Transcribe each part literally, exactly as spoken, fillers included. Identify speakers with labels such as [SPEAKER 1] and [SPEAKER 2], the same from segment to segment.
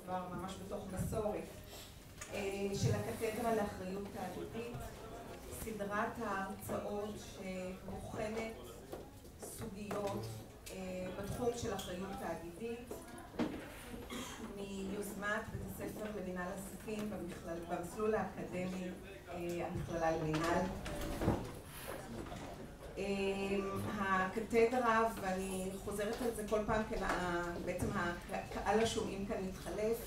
[SPEAKER 1] כבר ממש בתוך מסורת, של הקתדרה לאחריות תאגידית, סדרת ההרצאות שבוחנת סוגיות בתחום של אחריות תאגידית, מיוזמת בית הספר למינהל עסקים במסלול האקדמי המכללה למינהל. הקתדרה, ואני חוזרת על זה כל פעם, בעצם הקהל השומעים כאן מתחלף,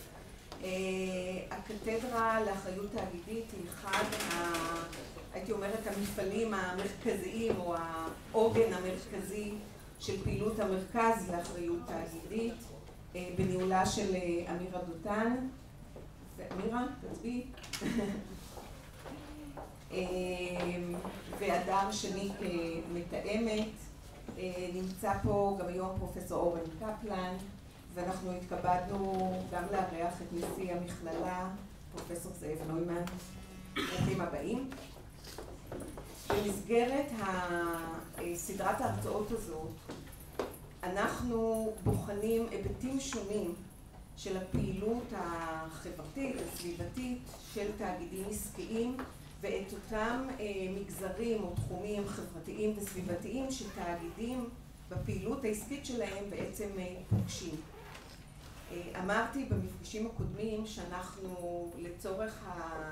[SPEAKER 1] הקתדרה לאחריות תאגידית היא אחד, הייתי אומרת, המפעלים המרכזיים או העוגן המרכזי של פעילות המרכז לאחריות תאגידית בניהולה של אמירה דותן. ואמירה, תצביעי. והדר שני מתאמת. נמצא פה גם היום פרופסור אורן קפלן, ואנחנו התכבדנו גם לארח את נשיא המכללה, פרופסור זאב נוימן. ברוכים הבאים. במסגרת סדרת ההרצאות הזאת, אנחנו בוחנים היבטים שונים של הפעילות החברתית, הסביבתית של תאגידים עסקיים, ואת אותם מגזרים או תחומים חברתיים וסביבתיים שתאגידים בפעילות העסקית שלהם בעצם פוגשים. אמרתי במפגשים הקודמים שאנחנו לצורך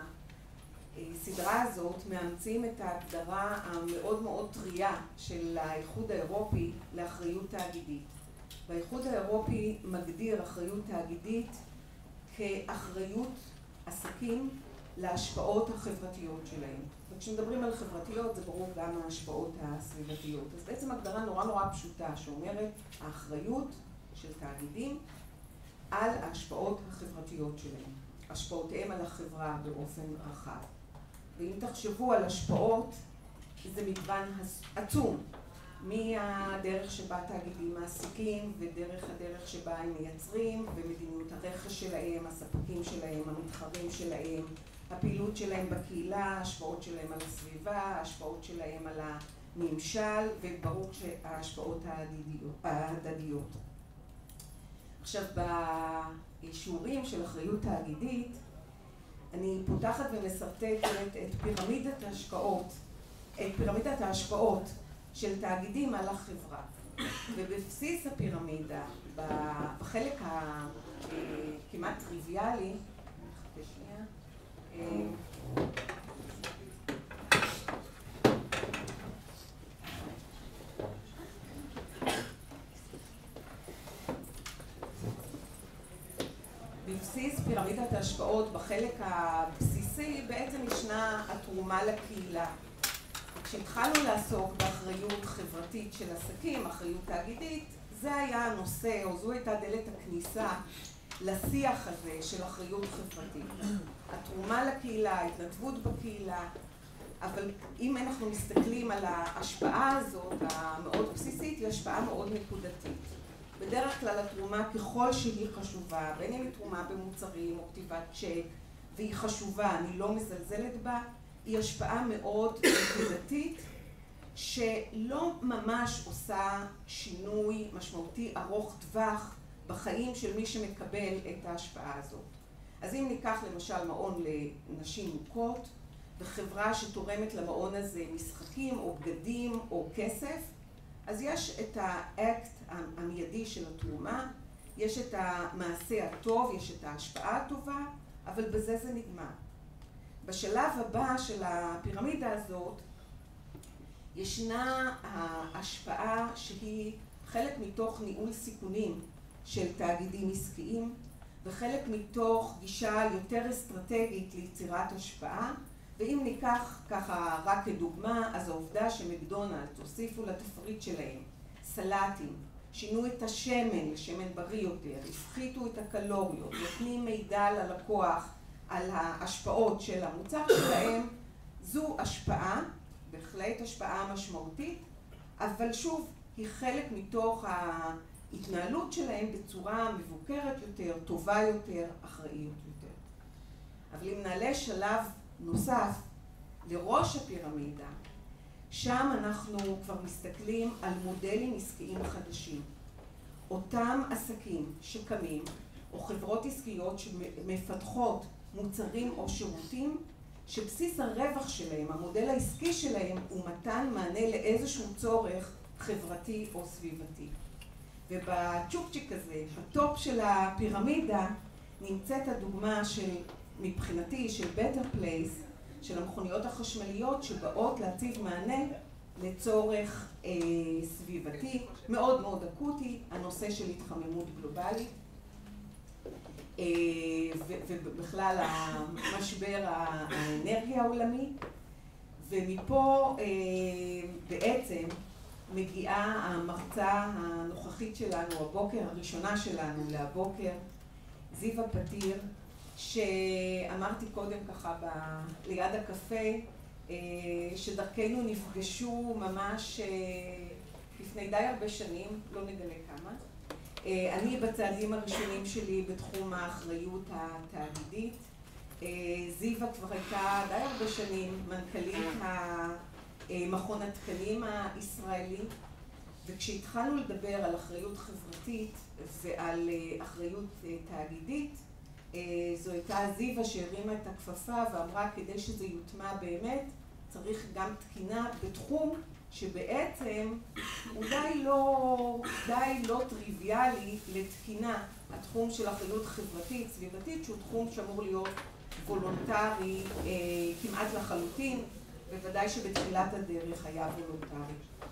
[SPEAKER 1] הסדרה הזאת מאמצים את ההגדרה המאוד מאוד טריה של האיחוד האירופי לאחריות תאגידית. והאיחוד האירופי מגדיר אחריות תאגידית כאחריות עסקים להשפעות החברתיות שלהם. וכשמדברים על חברתיות זה ברור גם ההשפעות הסביבתיות. אז בעצם הגדרה נורא נורא פשוטה שאומרת האחריות של תאגידים על ההשפעות החברתיות שלהם. השפעותיהם על החברה באופן רחב. ואם תחשבו על השפעות, זה מגוון עצום. מהדרך שבה תאגידים מעסיקים ודרך הדרך שבה הם מייצרים ומדיניות הרכש שלהם, הספקים שלהם, המתחרים שלהם, הפעילות שלהם בקהילה, ההשפעות שלהם על הסביבה, ההשפעות שלהם על הממשל, וברור שההשפעות ההדדיות. עכשיו, בשיעורים של אחריות תאגידית, אני פותחת ומסרטטת את פירמידת ההשקעות, את פירמידת ההשפעות של תאגידים על החברה. ובבסיס הפירמידה, בחלק הכמעט טריוויאלי, נחכה שנייה, בבסיס פירמידת ההשפעות, בחלק הבסיסי, בעצם ישנה התרומה לקהילה. כשהתחלנו לעסוק באחריות חברתית של עסקים, אחריות תאגידית, זה היה הנושא, או זו הייתה דלת הכניסה לשיח הזה של אחריות חברתית. התרומה לקהילה, ההתנדבות בקהילה, אבל אם אנחנו מסתכלים על ההשפעה הזאת, המאוד בסיסית, היא השפעה מאוד נקודתית. בדרך כלל התרומה ככל שהיא חשובה, בין אם היא תרומה במוצרים או כתיבת צ'ק, והיא חשובה, אני לא מזלזלת בה, היא השפעה מאוד נקודתית, שלא ממש עושה שינוי משמעותי ארוך טווח בחיים של מי שמקבל את ההשפעה הזאת. אז אם ניקח למשל מעון לנשים מוכות, וחברה שתורמת למעון הזה משחקים או בגדים או כסף, אז יש את האקט המיידי של התרומה, יש את המעשה הטוב, יש את ההשפעה הטובה, אבל בזה זה נגמר. בשלב הבא של הפירמידה הזאת, ישנה ההשפעה שהיא חלק מתוך ניהול סיכונים של תאגידים עסקיים, וחלק מתוך גישה יותר אסטרטגית ליצירת השפעה, ואם ניקח ככה רק כדוגמה, אז העובדה שמקדונלדס הוסיפו לתפריט שלהם סלטים, שינו את השמן לשמן בריא יותר, הפחיתו את הקלוריות, נותנים מידע ללקוח על ההשפעות של המוצר שלהם, זו השפעה, בהחלט השפעה משמעותית, אבל שוב, היא חלק מתוך ההתנהלות שלהם בצורה מבוקרת יותר, טובה יותר, אחראית יותר. אבל אם נעלה שלב נוסף לראש הפירמידה, שם אנחנו כבר מסתכלים על מודלים עסקיים חדשים. אותם עסקים שקמים או חברות עסקיות שמפתחות מוצרים או שירותים שבסיס הרווח שלהם, המודל העסקי שלהם, הוא מתן מענה לאיזשהו צורך חברתי או סביבתי. ובצ'ופצ'יק הזה, בטופ של הפירמידה, נמצאת הדוגמה של, מבחינתי, של Better Place, של המכוניות החשמליות שבאות להציב מענה לצורך אה, סביבתי מאוד מאוד אקוטי, הנושא של התחממות גלובלית, אה, ובכלל המשבר האנרגיה העולמי, ומפה אה, בעצם מגיעה המרצה הנוכחית שלנו, הבוקר הראשונה שלנו להבוקר, זיווה פתיר, שאמרתי קודם ככה ב... ליד הקפה, שדרכנו נפגשו ממש לפני די הרבה שנים, לא נגלה כמה. אני בצעדים הראשונים שלי בתחום האחריות התאגידית. זיווה כבר הייתה די הרבה שנים מנכ"לית מכון התקנים הישראלי, וכשהתחלנו לדבר על אחריות חברתית ועל אחריות תאגידית, זו הייתה זיווה שהרימה את הכפפה ואמרה כדי שזה יוטמע באמת צריך גם תקינה בתחום שבעצם הוא די לא, די לא טריוויאלי לתקינה, התחום של אחריות חברתית סביבתית שהוא תחום שאמור להיות וולונטרי אה, כמעט לחלוטין, בוודאי שבתחילת הדרך היה וולונטרי.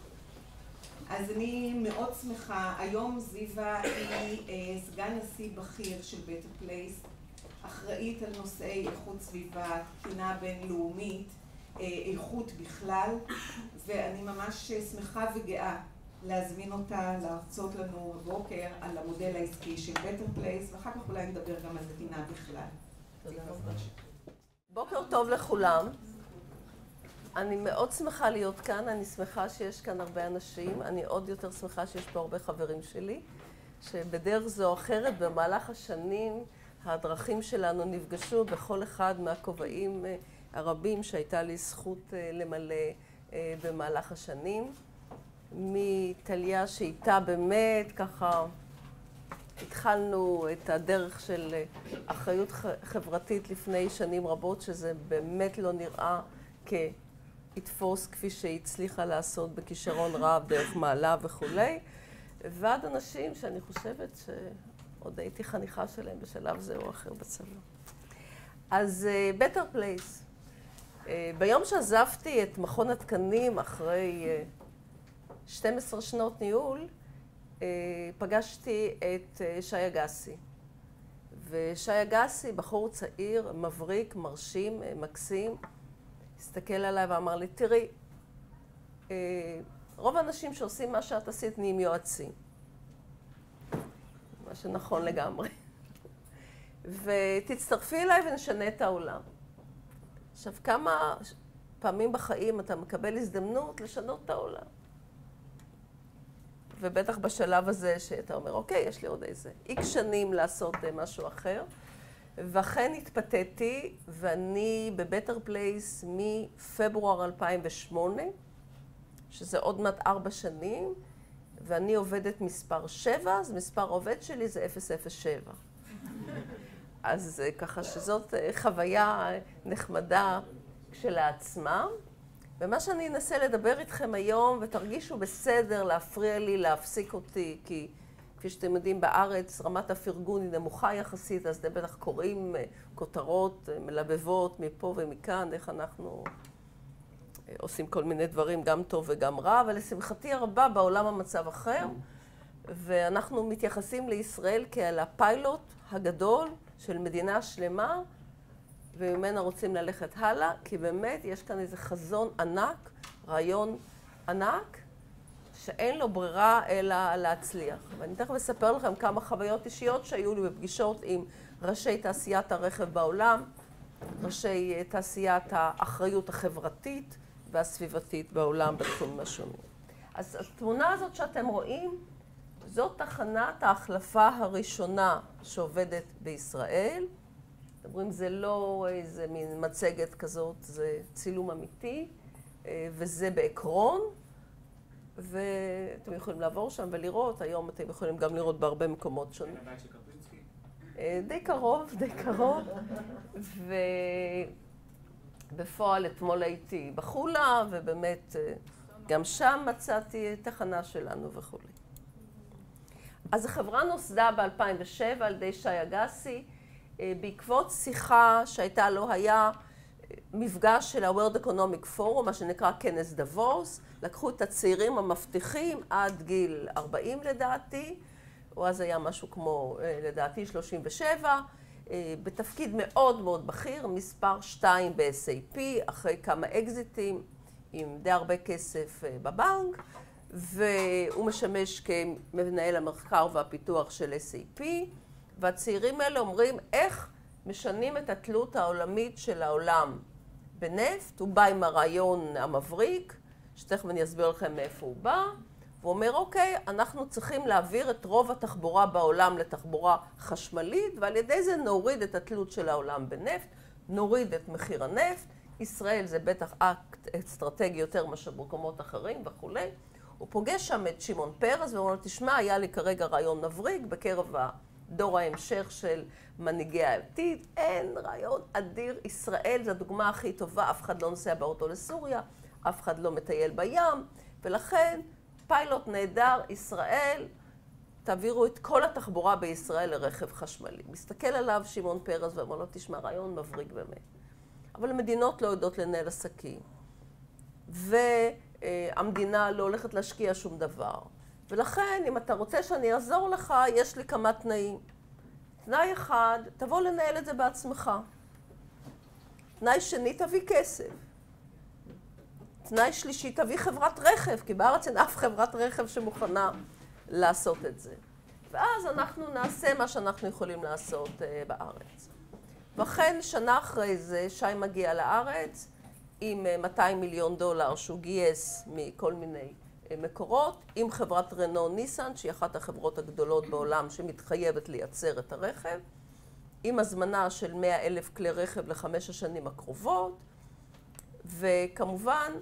[SPEAKER 1] אז אני מאוד שמחה, היום זיווה היא אה, סגן נשיא בכיר של Better Place, אחראית על נושאי איכות סביבה, תקינה בינלאומית, אה, איכות בכלל, ואני ממש שמחה וגאה להזמין אותה להרצות לנו הבוקר על המודל העסקי של Better Place, ואחר כך אולי נדבר גם על תקינה בכלל.
[SPEAKER 2] תודה רבה. בוקר טוב לכולם. אני מאוד שמחה להיות כאן, אני שמחה שיש כאן הרבה אנשים, אני עוד יותר שמחה שיש פה הרבה חברים שלי, שבדרך זו או אחרת במהלך השנים הדרכים שלנו נפגשו בכל אחד מהכובעים הרבים שהייתה לי זכות למלא במהלך השנים. מטליה שאיתה באמת ככה התחלנו את הדרך של אחריות חברתית לפני שנים רבות, שזה באמת לא נראה כ... יתפוס כפי שהיא הצליחה לעשות בכישרון רב, דרך מעלה וכולי, ועד אנשים שאני חושבת שעוד הייתי חניכה שלהם בשלב זה או אחר בצבא. אז uh, Better Place. Uh, ביום שעזבתי את מכון התקנים אחרי uh, שתים עשרה שנות ניהול, uh, פגשתי את uh, שי אגסי. ושי אגסי, בחור צעיר, מבריק, מרשים, uh, מקסים, הסתכל עליי ואמר לי, תראי, רוב האנשים שעושים מה שאת עשית נהיים יועצים. מה שנכון לגמרי. ותצטרפי אליי ונשנה את העולם. עכשיו, כמה פעמים בחיים אתה מקבל הזדמנות לשנות את העולם? ובטח בשלב הזה שאתה אומר, אוקיי, יש לי עוד איזה איקס שנים לעשות משהו אחר. ואכן התפתיתי, ואני בבטר פלייס מפברואר אלפיים ושמונה, שזה עוד מעט ארבע שנים, ואני עובדת מספר שבע, אז מספר עובד שלי זה אפס אפס שבע. אז ככה שזאת חוויה נחמדה כשלעצמה. ומה שאני אנסה לדבר איתכם היום, ותרגישו בסדר להפריע לי, להפסיק אותי, כי כפי שאתם יודעים, בארץ רמת הפרגון היא נמוכה יחסית, אז אתם בטח קוראים כותרות מלבבות מפה ומכאן, איך אנחנו עושים כל מיני דברים, גם טוב וגם רע, אבל לשמחתי הרבה בעולם המצב אחר, ואנחנו מתייחסים לישראל כאל הפיילוט הגדול של מדינה שלמה, וממנה רוצים ללכת הלאה, כי באמת יש כאן איזה חזון ענק, רעיון ענק, שאין לו ברירה אלא להצליח. ואני תכף אספר לכם כמה חוויות אישיות שהיו לי בפגישות עם ראשי תעשיית הרכב בעולם, ראשי תעשיית האחריות החברתית והסביבתית בעולם בתחומים השונים. אז התמונה הזאת שאתם רואים, זאת תחנת ההחלפה הראשונה שעובדת בישראל. אתם רואים, זה לא איזה מין מצגת כזאת, זה צילום אמיתי, וזה בעקרון. ואתם יכולים לעבור שם ולראות, היום אתם יכולים גם לראות בהרבה מקומות שונים.
[SPEAKER 3] הבית של קפרינסקי?
[SPEAKER 2] די קרוב, די קרוב. ובפועל אתמול הייתי בחולה, ובאמת גם שם מצאתי תחנה שלנו וכו'. אז החברה נוסדה ב-אלפיים ושבע על ידי שי אגסי, בעקבות שיחה שהייתה, לא היה מפגש של ה-World Economic Forum, מה שנקרא כנס דבוס, לקחו את הצעירים המבטיחים עד גיל ארבעים לדעתי, או אז היה משהו כמו, לדעתי, שלושים ושבע, בתפקיד מאוד מאוד בכיר, מספר שתיים ב-אס איי פי, אחרי כמה אקזיטים, עם די הרבה כסף בבנק, והוא משמש כמנהל המחקר והפיתוח של אס איי פי, והצעירים האלה אומרים איך משנים את התלות העולמית של העולם בנפט. הוא בא עם הרעיון המבריק, שתכף אני אסביר לכם מאיפה הוא בא, והוא אומר, אוקיי, אנחנו צריכים להעביר את רוב התחבורה בעולם לתחבורה חשמלית, ועל ידי זה נוריד את התלות של העולם בנפט, נוריד את מחיר הנפט. ישראל זה בטח אקט אסטרטגי יותר מאשר במקומות אחרים וכולי. הוא פוגש שם את שמעון פרס ואומר לו, תשמע, היה לי כרגע רעיון מבריק בקרב דור ההמשך של מנהיגי העתיד. אין רעיון אדיר, ישראל זו הדוגמה הכי טובה, אף אחד לא נוסע באוטו לסוריה, אף אחד לא מטייל בים, ולכן פיילוט נהדר, ישראל, תעבירו את כל התחבורה בישראל לרכב חשמלי. מסתכל עליו שמעון פרס ואומר לו, תשמע, רעיון מבריק באמת. אבל המדינות לא יודעות לנהל עסקים, והמדינה לא הולכת להשקיע שום דבר. ולכן, אם אתה רוצה שאני אעזור לך, יש לי כמה תנאים. תנאי אחד, תבוא לנהל את זה בעצמך. תנאי שני, תביא כסף. תנאי שלישי, תביא חברת רכב, כי בארץ אין אף חברת רכב שמוכנה לעשות את זה. ואז אנחנו נעשה מה שאנחנו יכולים לעשות בארץ. ואכן, שנה אחרי זה, שי מגיע לארץ עם מאתיים מיליון דולר שהוא גייס מכל מיני מקורות, עם חברת רנו ניסן, שהיא אחת החברות הגדולות בעולם שמתחייבת לייצר את הרכב, עם הזמנה של מאה אלף כלי רכב לחמש השנים הקרובות, וכמובן,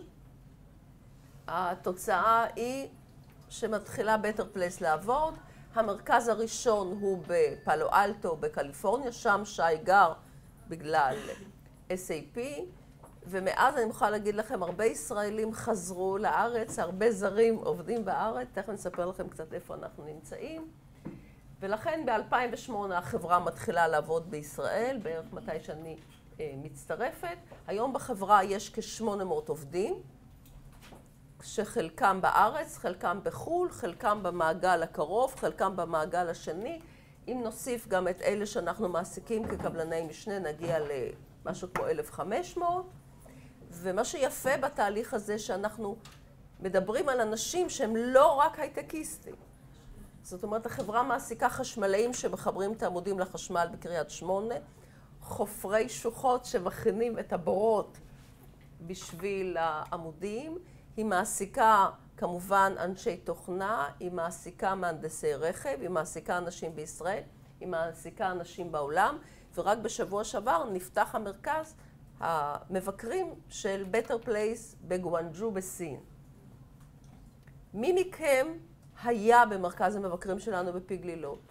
[SPEAKER 2] התוצאה היא שמתחילה בטר פלייס לעבוד. המרכז הראשון הוא בפאלו אלטו בקליפורניה, שם שי גר בגלל אס איי פי, ומאז אני מוכרחה להגיד לכם, הרבה ישראלים חזרו לארץ, הרבה זרים עובדים בארץ, תכף נספר לכם קצת איפה אנחנו נמצאים. ולכן ב-אלפיים ושמונה החברה מתחילה לעבוד בישראל, בערך מתי שאני אה, מצטרפת. היום בחברה יש כ-שמונה מאות עובדים, שחלקם בארץ, חלקם בחו"ל, חלקם במעגל הקרוב, חלקם במעגל השני. אם נוסיף גם את אלה שאנחנו מעסיקים כקבלני משנה, נגיע למשהו כמו אלף וחמש מאות. ומה שיפה בתהליך הזה שאנחנו מדברים על אנשים שהם לא רק הייטקיסטים. זאת אומרת, החברה מעסיקה חשמלאים שמחברים את העמודים לחשמל בקריית שמונה, חופרי שוחות שמכינים את הבורות בשביל העמודים, היא מעסיקה כמובן אנשי תוכנה, היא מעסיקה מהנדסי רכב, היא מעסיקה אנשים בישראל, היא מעסיקה אנשים בעולם, ורק בשבוע שעבר נפתח המרכז המבקרים של בטר פלייס בגואנג'ו בסין. מי מכם היה במרכז המבקרים שלנו בפי גלילות?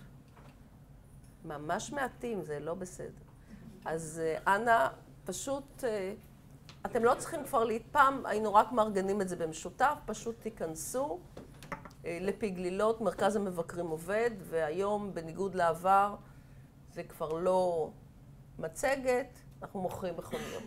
[SPEAKER 2] ממש מעטים, זה לא בסדר. אז אנא, פשוט, אתם לא צריכים כבר להתפעם, היינו רק מארגנים את זה במשותף, פשוט תיכנסו לפי גלילות, מרכז המבקרים עובד, והיום, בניגוד לעבר, זה כבר לא מצגת, אנחנו מוכרים מכוניות.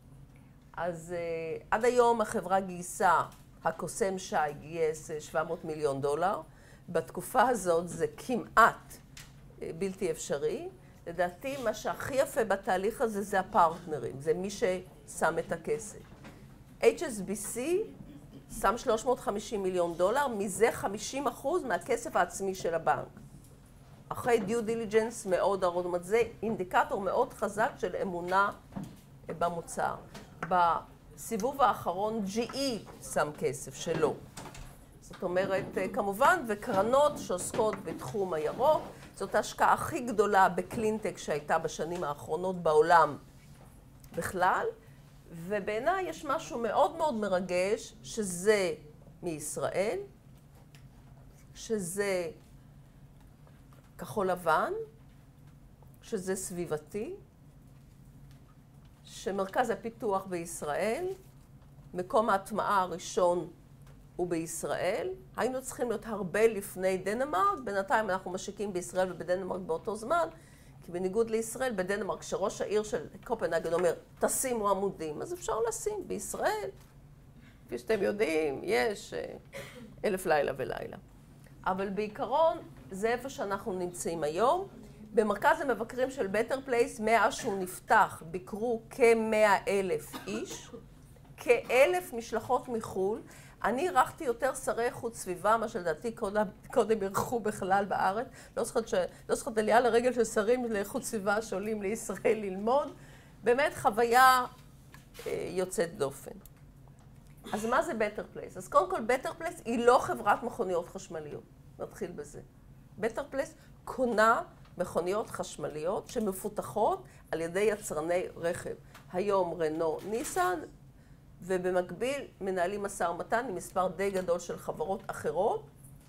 [SPEAKER 2] אז עד היום החברה גייסה, הקוסם שי גייס שבע מאות מיליון דולר. בתקופה הזאת זה כמעט בלתי אפשרי. לדעתי, מה שהכי יפה בתהליך הזה זה הפרטנרים, זה מי ששם את הכסף. אייץ' אס בי סי שם שלוש מאות וחמישים מיליון דולר, מזה חמישים אחוז מהכסף העצמי של הבנק. אחרי דיו דיליג'נס מאוד ארוך, זאת אומרת, זה אינדיקטור מאוד חזק של אמונה במוצר. בסיבוב האחרון ג'י אי שם כסף שלו. זאת אומרת, כמובן, וקרנות שעוסקות בתחום הירוק, זאת ההשקעה הכי גדולה בקלינטק שהייתה בשנים האחרונות בעולם בכלל, ובעיניי יש משהו מאוד מאוד מרגש, שזה מישראל, שזה כחול לבן, שזה סביבתי, שמרכז הפיתוח בישראל, מקום ההטמעה הראשון הוא בישראל. היינו צריכים להיות הרבה לפני דנמרק, בינתיים אנחנו משיקים בישראל ובדנמרק באותו זמן, כי בניגוד לישראל, בדנמרק, כשראש העיר של קופנהגן אומר, תשימו עמודים, אז אפשר לשים בישראל. כפי שאתם יודעים, יש אלף לילה ולילה. אבל בעיקרון, זה איפה שאנחנו נמצאים היום. במרכז המבקרים של בטר פלייס, מאז שהוא נפתח, ביקרו כמאה אלף איש, כאלף משלחות מחול. אני ערכתי יותר שרי איכות סביבה, מה שלדעתי קודם, קודם ירחו בכלל בארץ. לא זוכרת, ש... לא זוכרת עלייה לרגל של שרים לאיכות סביבה שעולים לישראל ללמוד. באמת חוויה אה, יוצאת דופן. אז מה זה בטר פלייס? אז קודם כל, בטר פלייס היא לא חברת מכוניות חשמליות. נתחיל בזה. בטר פלייס קונה מכוניות חשמליות שמפותחות על ידי יצרני רכב. היום רנו, ניסן, ובמקביל מנהלים משא ומתן עם מספר די גדול של חברות אחרות,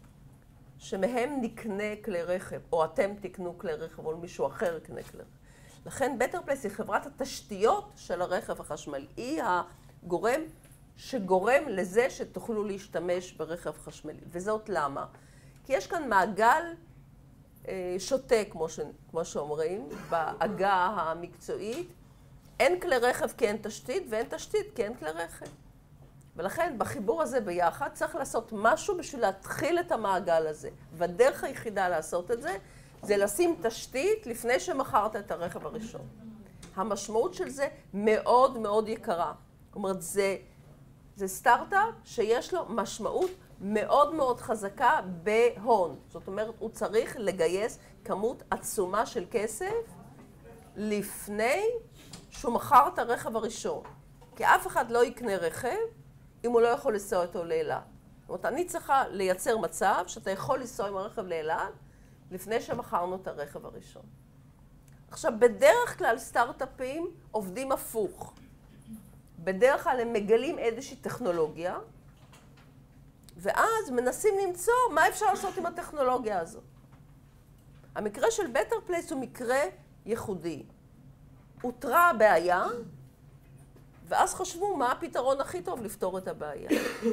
[SPEAKER 2] שמהם נקנה כלי רכב, או אתם תקנו כלי רכב, או מישהו אחר יקנה כלי רכב. לכן בטר פלייס היא חברת התשתיות של הרכב החשמלי. היא הגורם שגורם לזה שתוכלו להשתמש ברכב חשמלי. וזאת למה? כי יש כאן מעגל אה, שוטה, כמו, ש, כמו שאומרים, בעגה המקצועית. אין כלי רכב כי אין תשתית, ואין תשתית כי אין כלי רכב. ולכן בחיבור הזה ביחד צריך לעשות משהו בשביל להתחיל את המעגל הזה. והדרך היחידה לעשות את זה, זה לשים תשתית לפני שמכרת את הרכב הראשון. המשמעות של זה מאוד מאוד יקרה. זאת אומרת, זה, זה סטארט-אפ שיש לו משמעות מאוד מאוד חזקה בהון. זאת אומרת, הוא צריך לגייס כמות עצומה של כסף לפני שהוא מכר את הרכב הראשון. כי אף אחד לא יקנה רכב אם הוא לא יכול לנסוע אותו לאילת. זאת אומרת, אני צריכה לייצר מצב שאתה יכול לנסוע עם הרכב לאילת לפני שמכרנו את הרכב הראשון. עכשיו, בדרך כלל סטארט-אפים עובדים הפוך. בדרך כלל הם מגלים איזושהי טכנולוגיה, ואז מנסים למצוא מה אפשר לעשות עם הטכנולוגיה הזו. המקרה של בטר פלייס הוא מקרה ייחודי. הותרה הבעיה, ואז חשבו מה הפתרון הכי טוב לפתור את הבעיה.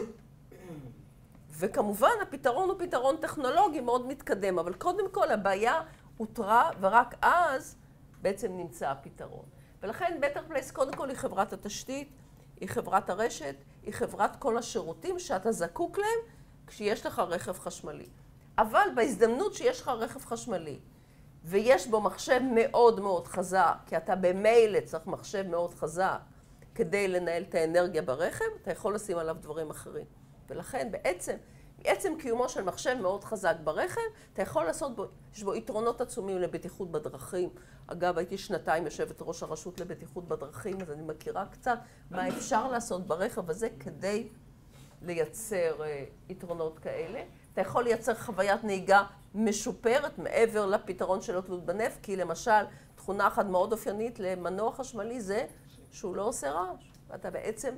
[SPEAKER 2] וכמובן, הפתרון הוא פתרון טכנולוגי מאוד מתקדם, אבל קודם כל הבעיה הותרה, ורק אז בעצם נמצא הפתרון. ולכן בטר פלייס קודם כל היא חברת התשתית, היא חברת הרשת, היא חברת כל השירותים שאתה זקוק להם כשיש לך רכב חשמלי. אבל בהזדמנות שיש לך רכב חשמלי, ויש בו מחשב מאוד מאוד חזק, כי אתה במילא צריך מחשב מאוד חזק כדי לנהל את האנרגיה ברכב, אתה יכול לשים עליו דברים אחרים. ולכן בעצם, בעצם קיומו של מחשב מאוד חזק ברכב, אתה יכול לעשות בו, יש בו יתרונות עצומים לבטיחות בדרכים. אגב, הייתי שנתיים יושבת ראש הרשות לבטיחות בדרכים, אז אני מכירה קצת מה אפשר לעשות ברכב הזה כדי לייצר uh, יתרונות כאלה. אתה יכול לייצר חוויית נהיגה משופרת מעבר לפתרון של תלות בנפט, כי למשל, תכונה אחת מאוד אופיינית למנוע חשמלי זה שהוא לא עושה רעש. ואתה בעצם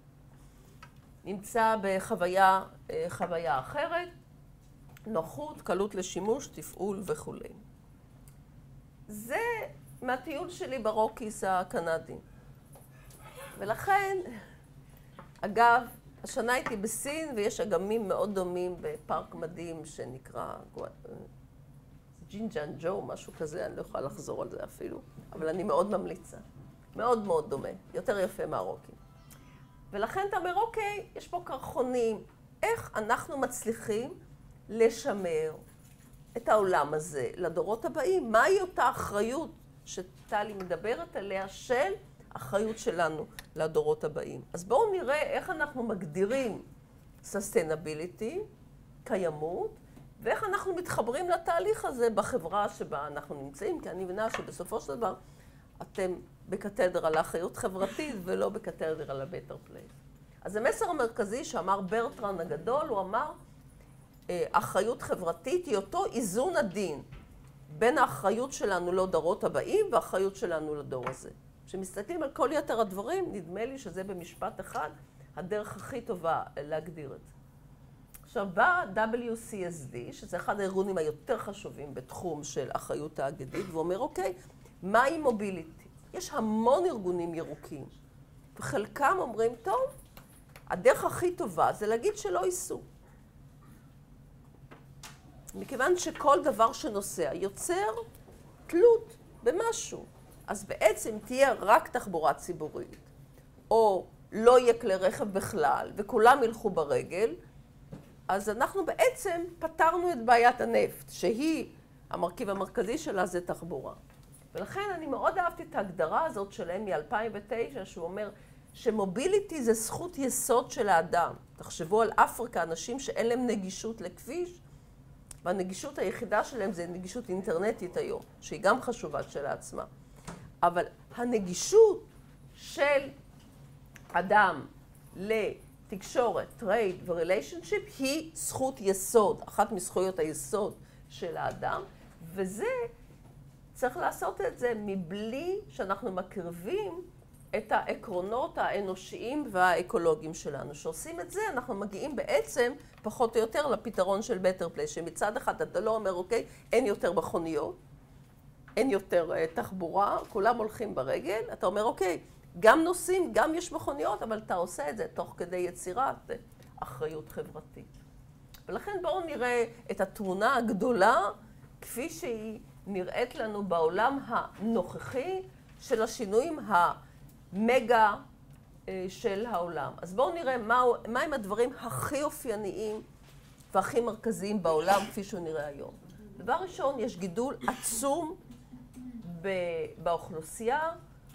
[SPEAKER 2] נמצא בחוויה חוויה אחרת, נוחות, קלות לשימוש, תפעול וכו'. זה מהטיול שלי ברוקיס הקנדי. ולכן, אגב, השנה הייתי בסין, ויש אגמים מאוד דומים בפארק מדהים שנקרא ג'ינג'אן ג'ו, משהו כזה, אני לא יכולה לחזור על זה אפילו, אבל אני מאוד ממליצה. מאוד מאוד דומה, יותר יפה מהרוקים. ולכן אתה אומר, אוקיי, יש פה קרחונים, איך אנחנו מצליחים לשמר את העולם הזה לדורות הבאים? מהי אותה אחריות שטלי מדברת עליה של אחריות שלנו לדורות הבאים? אז בואו נראה איך אנחנו מגדירים sustainability, קיימות, ואיך אנחנו מתחברים לתהליך הזה בחברה שבה אנחנו נמצאים, כי אני מבינה שבסופו של דבר אתם בקתדר על האחריות חברתית ולא בקתדר על הבטר פלייס. אז המסר המרכזי שאמר ברטרן הגדול, הוא אמר, אחריות חברתית היא אותו איזון עדין בין האחריות שלנו לדורות הבאים והאחריות שלנו לדור הזה. כשמסתכלים על כל יתר הדברים, נדמה לי שזה במשפט אחד הדרך הכי טובה להגדיר את זה. עכשיו בא דאבליו סי אס די, שזה אחד הארגונים היותר חשובים בתחום של אחריות תאגידית, ואומר, אוקיי, מהי מוביליטי? יש המון ארגונים ירוקים, וחלקם אומרים, טוב, הדרך הכי טובה זה להגיד שלא ייסעו. מכיוון שכל דבר שנוסע יוצר תלות במשהו, אז בעצם תהיה רק תחבורה ציבורית, או לא יהיה כלי רכב בכלל, וכולם ילכו ברגל, אז אנחנו בעצם פתרנו את בעיית הנפט, שהיא, המרכיב המרכזי שלה זה תחבורה. ולכן אני מאוד אהבתי את ההגדרה הזאת שלהם מ-אלפיים ותשע, שהוא אומר שמוביליטי זה זכות יסוד של האדם. תחשבו על אפריקה, אנשים שאין להם נגישות לכביש, והנגישות היחידה שלהם זה נגישות אינטרנטית היום, שהיא גם חשובה כשלעצמה. אבל הנגישות של אדם לתקשורת, טרייד וריליישנשיפ היא זכות יסוד, אחת מזכויות היסוד של האדם, וזה, צריך לעשות את זה מבלי שאנחנו מקרבים את העקרונות האנושיים והאקולוגיים שלנו. שעושים את זה, אנחנו מגיעים בעצם פחות או יותר לפתרון של בטר פלייס, שמצד אחד אתה לא אומר, אוקיי, אין יותר מכוניות, אין יותר uh, תחבורה, כולם הולכים ברגל, אתה אומר, אוקיי, גם נוסעים, גם יש מכוניות, אבל אתה עושה את זה תוך כדי יצירת uh, אחריות חברתית. ולכן בואו נראה את התמונה הגדולה, כפי שהיא נראית לנו בעולם הנוכחי של השינויים המגה uh, של העולם. אז בואו נראה מה, מהם הדברים הכי אופייניים והכי מרכזיים בעולם, כפי שהוא נראה היום. דבר ראשון, יש גידול עצום באוכלוסייה,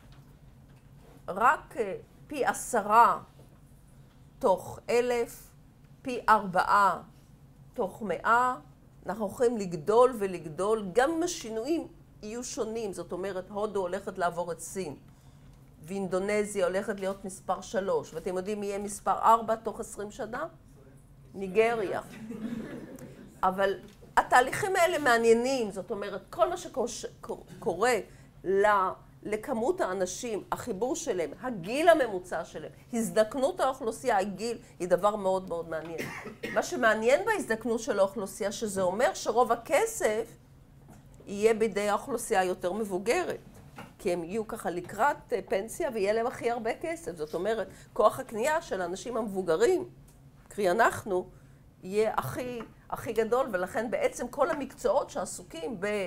[SPEAKER 2] רק פי עשרה תוך אלף, פי ארבעה תוך מאה, אנחנו הולכים לגדול ולגדול, גם אם השינויים יהיו שונים, זאת אומרת, הודו הולכת לעבור את סין, ואינדונזיה הולכת להיות מספר שלוש, ואתם יודעים מי יהיה מספר ארבע תוך עשרים שנה? ניגריה. אבל התהליכים האלה מעניינים, זאת אומרת, כל מה שקורה לכמות האנשים, החיבור שלהם, הגיל הממוצע שלהם, הזדקנות האוכלוסייה, הגיל, היא דבר מאוד מאוד מעניין. מה שמעניין בהזדקנות של האוכלוסייה, שזה אומר שרוב הכסף יהיה בידי האוכלוסייה יותר מבוגרת, כי הם יהיו ככה לקראת פנסיה ויהיה להם הכי הרבה כסף. זאת אומרת, כוח הקנייה של האנשים המבוגרים, קרי אנחנו, יהיה הכי... הכי גדול, ולכן בעצם כל המקצועות שעסוקים ב...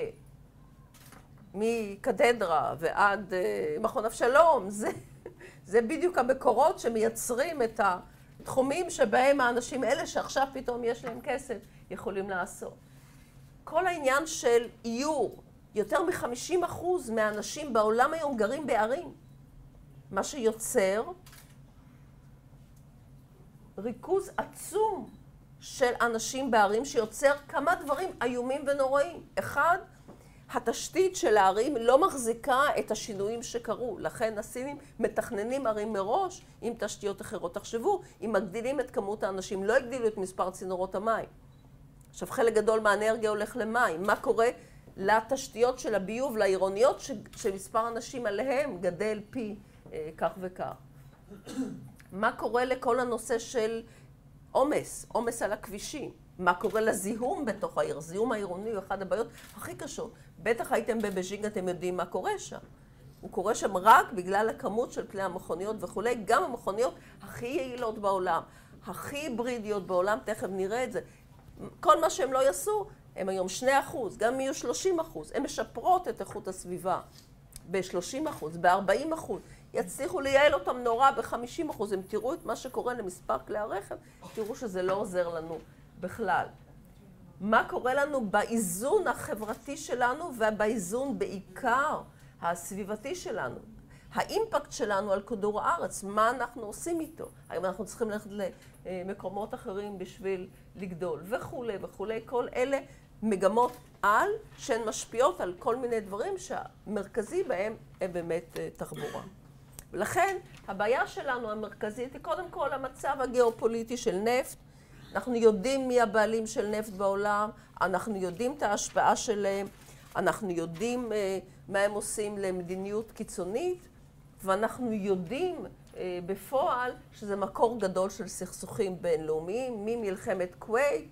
[SPEAKER 2] מקתדרה ועד מכון אבשלום, זה, זה בדיוק המקורות שמייצרים את התחומים שבהם האנשים אלה שעכשיו פתאום יש להם כסף יכולים לעשות. כל העניין של איור, יותר מ-חמישים אחוז מהאנשים בעולם היום גרים בערים, מה שיוצר ריכוז עצום של אנשים בערים שיוצר כמה דברים איומים ונוראים. אחד, התשתית של הערים לא מחזיקה את השינויים שקרו. לכן הסינים מתכננים ערים מראש עם תשתיות אחרות. תחשבו, אם מגדילים את כמות האנשים, לא הגדילו את מספר צינורות המים. עכשיו, חלק גדול מהאנרגיה הולך למים. מה קורה לתשתיות של הביוב, לעירוניות, ש... שמספר אנשים עליהם גדל פי אה, כך וכך. מה קורה לכל הנושא של עומס, עומס על הכבישים? מה קורה לזיהום בתוך העיר? זיהום העירוני הוא אחד הבעיות הכי קשות. בטח הייתם בבייג'ינג, אתם יודעים מה קורה שם. הוא קורה שם רק בגלל הכמות של כלי המכוניות וכולי, גם המכוניות הכי יעילות בעולם, הכי היברידיות בעולם, תכף נראה את זה. כל מה שהם לא יעשו, הם היום שני אחוז, גם יהיו שלושים אחוז. הן משפרות את איכות הסביבה ב-שלושים אחוז, ב-ארבעים אחוז. יצליחו לייעל אותם נורא ב-חמישים אחוז. אם תראו את מה שקורה למספר כלי הרכב, תראו שזה לא עוזר לנו בכלל. מה קורה לנו באיזון החברתי שלנו ובאיזון בעיקר הסביבתי שלנו? האימפקט שלנו על כדור הארץ, מה אנחנו עושים איתו? האם אנחנו צריכים ללכת למקומות אחרים בשביל לגדול וכולי וכולי. כל אלה מגמות על שהן משפיעות על כל מיני דברים שהמרכזי בהם הם באמת תחבורה. ולכן הבעיה שלנו המרכזית היא קודם כל המצב הגיאופוליטי של נפט. אנחנו יודעים מי הבעלים של נפט בעולם, אנחנו יודעים את ההשפעה שלהם, אנחנו יודעים מה הם עושים למדיניות קיצונית, ואנחנו יודעים בפועל שזה מקור גדול של סכסוכים בינלאומיים, ממלחמת כווית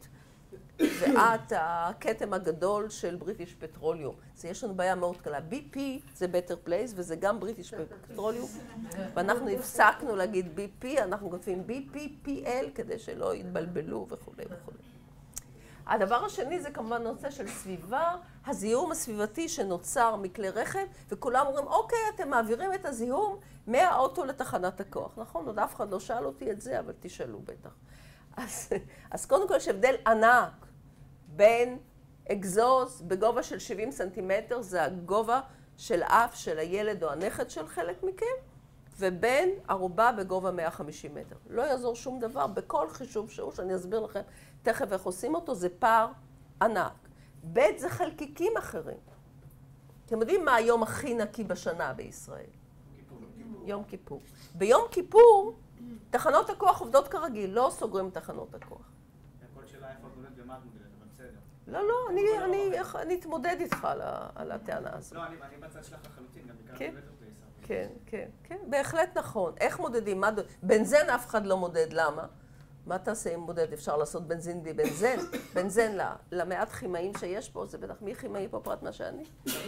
[SPEAKER 2] ועד הכתם הגדול של בריטיש פטרוליום. זה יש לנו בעיה מאוד קלה. בי פי זה Better Place וזה גם בריטיש פטרוליום, ואנחנו הפסקנו להגיד בי פי, אנחנו כותבים בי פי פי אל כדי שלא יתבלבלו וכו' וכו'. הדבר השני זה כמובן נושא של סביבה, הזיהום הסביבתי שנוצר מכלי רכב, וכולם אומרים, אוקיי, אתם מעבירים את הזיהום מהאוטו לתחנת הכוח. נכון, עוד אף אחד לא שאל אותי את זה, אבל תשאלו בטח. אז, אז קודם כל יש הבדל ענק בין אקזוז בגובה של שבעים סנטימטר, זה הגובה של אף של הילד או הנכד של חלק מכם, ובין ערובה בגובה מאה וחמישים מטר. לא יעזור שום דבר, בכל חישוב שהוא, שאני אסביר לכם תכף איך עושים אותו, זה פער ענק. ב' זה חלקיקים אחרים. אתם יודעים מה היום הכי נקי בשנה בישראל? יום כיפור. ביום כיפור, תחנות הכוח עובדות כרגיל, לא סוגרים תחנות הכוח.
[SPEAKER 3] הכל שאלה איפה את מודדת ומה את מודדת, אבל בסדר.
[SPEAKER 2] לא, לא, אני אתמודד איתך על הטענה הזאת.
[SPEAKER 3] לא, אני בצד שלך לחלוטין, גם ביקרתי בטר פלייס.
[SPEAKER 2] כן, כן, כן, בהחלט נכון. איך מודדים? בנזן אף אחד לא מודד, למה? מה תעשה אם מודד? אפשר לעשות בנזין בלי בנזן? בנזן למעט כימאים שיש פה, זה בטח מי כימאי פה פרט מה שאני?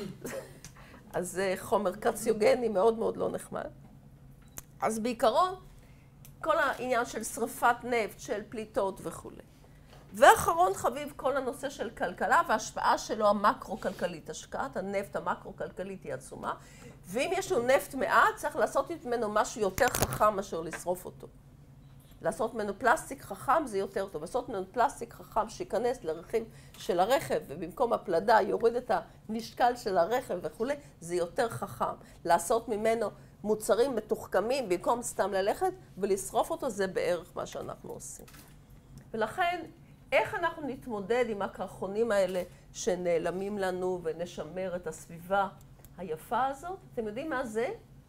[SPEAKER 2] אז זה חומר קרציוגני מאוד מאוד לא נחמד. אז בעיקרון, כל העניין של שריפת נפט, של פליטות וכו'. ואחרון חביב, כל הנושא של כלכלה וההשפעה שלו המקרו-כלכלית. השקעת הנפט המקרו-כלכלית היא עצומה, ואם יש לו נפט מעט, צריך לעשות ממנו משהו יותר חכם מאשר לשרוף אותו. לעשות ממנו פלסטיק חכם זה יותר טוב. לעשות ממנו פלסטיק חכם שיכנס לרכיב של הרכב, ובמקום הפלדה יוריד את המשקל של הרכב וכו', זה יותר חכם. לעשות ממנו מוצרים מתוחכמים, במקום סתם ללכת ולשרוף אותו, זה בערך מה שאנחנו עושים. ולכן, איך אנחנו נתמודד עם הקרחונים האלה שנעלמים לנו ונשמר את הסביבה היפה הזאת? אתם יודעים מה זה?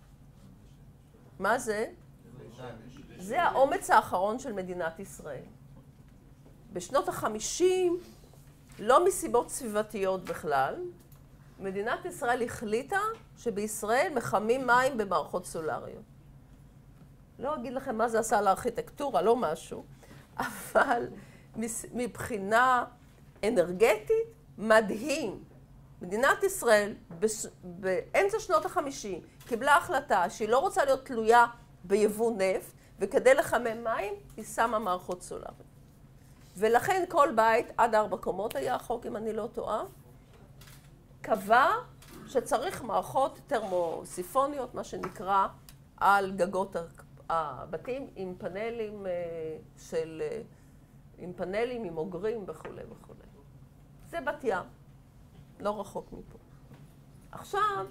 [SPEAKER 2] מה זה? זה האומץ האחרון של מדינת ישראל. בשנות החמישים, לא מסיבות סביבתיות בכלל, מדינת ישראל החליטה שבישראל מחמים מים במערכות סולריות. לא אגיד לכם מה זה עשה לארכיטקטורה, לא משהו, אבל מבחינה אנרגטית מדהים. מדינת ישראל באמצע שנות החמישים קיבלה החלטה שהיא לא רוצה להיות תלויה ביבוא נפט, וכדי לחמם מים היא שמה מערכות סולריות. ולכן כל בית, עד ארבע קומות היה החוק, אם אני לא טועה, קבע שצריך מערכות טרמוסיפוניות, מה שנקרא, על גגות הבתים, עם פאנלים של, עם פאנלים, עם אוגרים וכו' וכו'. זה בת ים, לא רחוק מפה. עכשיו,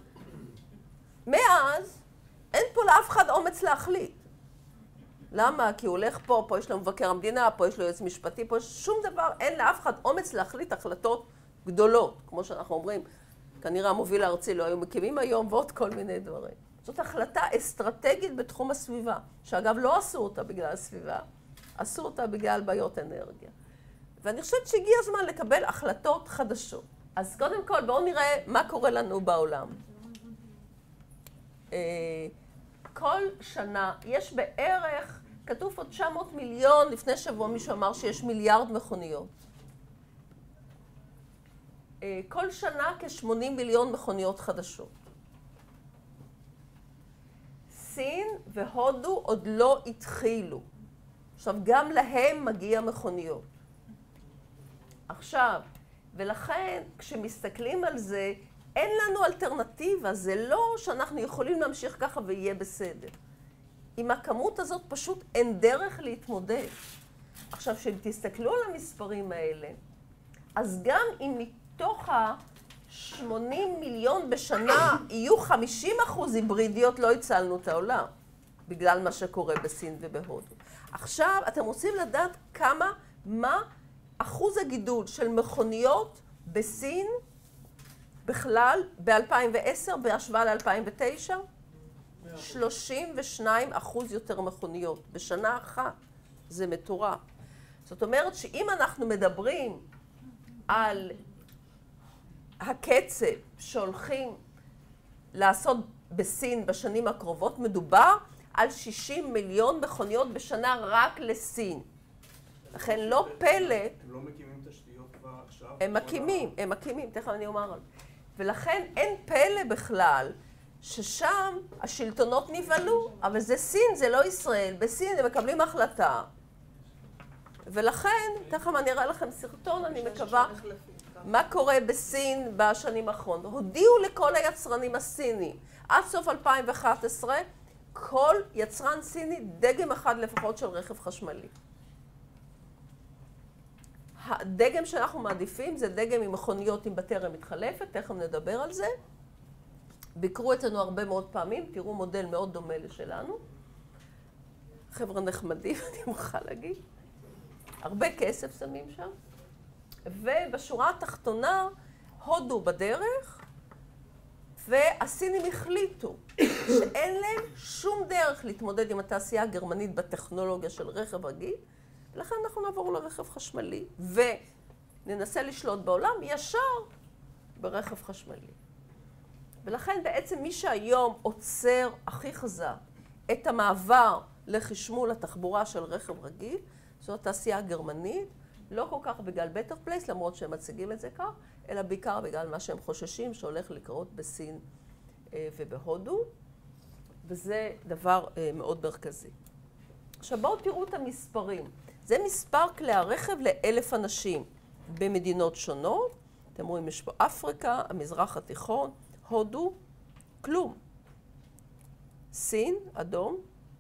[SPEAKER 2] מאז, אין פה לאף אחד אומץ להחליט. למה? כי הוא הולך פה, פה יש לו מבקר המדינה, פה יש לו יועץ משפטי, פה יש שום דבר, אין לאף אחד אומץ להחליט החלטות גדולות, כמו שאנחנו אומרים, כנראה המוביל הארצי לא היו מקימים היום ועוד כל מיני דברים. זאת החלטה אסטרטגית בתחום הסביבה, שאגב לא עשו אותה בגלל הסביבה, עשו אותה בגלל בעיות אנרגיה. ואני חושבת שהגיע הזמן לקבל החלטות חדשות. אז קודם כל בואו נראה מה קורה לנו בעולם. כל שנה יש בערך, כתוב פה תשע מאות מיליון, לפני שבוע מישהו אמר שיש מיליארד מכוניות. כל שנה כ-שמונים מיליון מכוניות חדשות. סין והודו עוד לא התחילו. עכשיו, גם להם מגיע מכוניות. עכשיו, ולכן, כשמסתכלים על זה, אין לנו אלטרנטיבה, זה לא שאנחנו יכולים להמשיך ככה ויהיה בסדר. עם הכמות הזאת פשוט אין דרך להתמודד. עכשיו, כשאם תסתכלו על המספרים האלה, אז גם אם מתוך ה-שמונים מיליון בשנה יהיו חמישים אחוז היברידיות, לא הצלנו את העולם, בגלל מה שקורה בסין ובהודו. עכשיו, אתם רוצים לדעת כמה, מה אחוז הגידול של מכוניות בסין, בכלל, ב-אלפיים ועשר, בהשוואה ל-אלפיים ותשע, שלושים ושניים אחוז יותר מכוניות בשנה אחת. זה מטורף. זאת אומרת שאם אנחנו מדברים על הקצב שהולכים לעשות בסין בשנים הקרובות, מדובר על שישים מיליון מכוניות בשנה רק לסין. לכן לא פלא...
[SPEAKER 4] הם לא מקימים תשתיות.
[SPEAKER 2] הם מקימים, הם מקימים, תכף אני אומר. ולכן אין פלא בכלל ששם השלטונות נבהלו, אבל זה סין, זה לא ישראל. בסין הם מקבלים החלטה. ולכן, תכף אני אראה לכם סרטון, אני מקווה, מה קורה בסין בשנים האחרונות. הודיעו לכל היצרנים הסינים, עד סוף אלפיים ואחת עשרה, כל יצרן סיני דגם אחד לפחות של רכב חשמלי. הדגם שאנחנו מעדיפים זה דגם עם מכוניות עם בטריה מתחלפת, תכף נדבר על זה. ביקרו אצלנו הרבה מאוד פעמים, תראו מודל מאוד דומה לשלנו. חבר'ה נחמדים, אני מוכרחה להגיד. הרבה כסף שמים שם. ובשורה התחתונה, הודו בדרך, והסינים החליטו שאין להם שום דרך להתמודד עם התעשייה הגרמנית בטכנולוגיה של רכב רגיל, ולכן אנחנו נעבור לרכב חשמלי, וננסה לשלוט בעולם ישר ברכב חשמלי. ולכן בעצם מי שהיום עוצר הכי חזק את המעבר לחשמול התחבורה של רכב רגיל, זו התעשייה הגרמנית, לא כל כך בגלל בטר פלייס, למרות שהם מציגים את זה כך, אלא בעיקר בגלל מה שהם חוששים שהולך לקרות בסין ובהודו, וזה דבר מאוד מרכזי. עכשיו בואו תראו את המספרים. זה מספר כלי הרכב לאלף אנשים במדינות שונות. אתם רואים, יש פה אפריקה, המזרח התיכון, הודו, כלום. סין, אדום,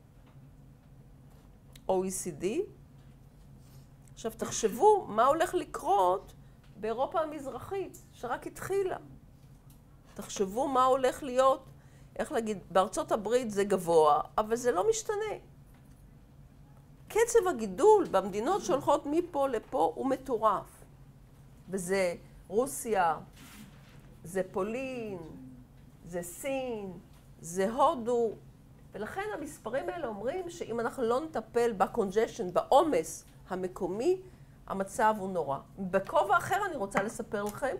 [SPEAKER 2] או אי סי די. עכשיו תחשבו מה הולך לקרות באירופה המזרחית, שרק התחילה. תחשבו מה הולך להיות, איך להגיד, בארצות הברית זה גבוה, אבל זה לא משתנה. קצב הגידול במדינות שהולכות מפה לפה הוא מטורף. וזה רוסיה, זה פולין, זה סין, זה הודו. ולכן המספרים האלה אומרים שאם אנחנו לא נטפל בקונג'שן, בעומס המקומי, המצב הוא נורא. בכובע אחר אני רוצה לספר לכם,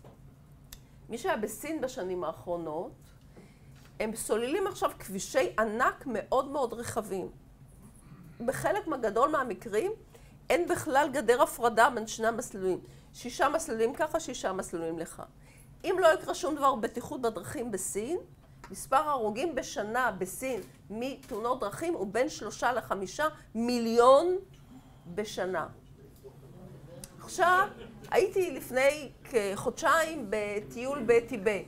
[SPEAKER 2] מי שהיה בסין בשנים האחרונות, הם סוללים עכשיו כבישי ענק מאוד מאוד רחבים. בחלק מהגדול מהמקרים אין בכלל גדר הפרדה בין שני המסלולים. שישה מסלולים ככה, שישה מסלולים לך. אם לא יקרה שום דבר בטיחות בדרכים בסין, מספר ההרוגים בשנה בסין מתאונות דרכים הוא בין שלושה לחמישה מיליון בשנה. עכשיו, הייתי לפני כחודשיים בטיול בטיבט.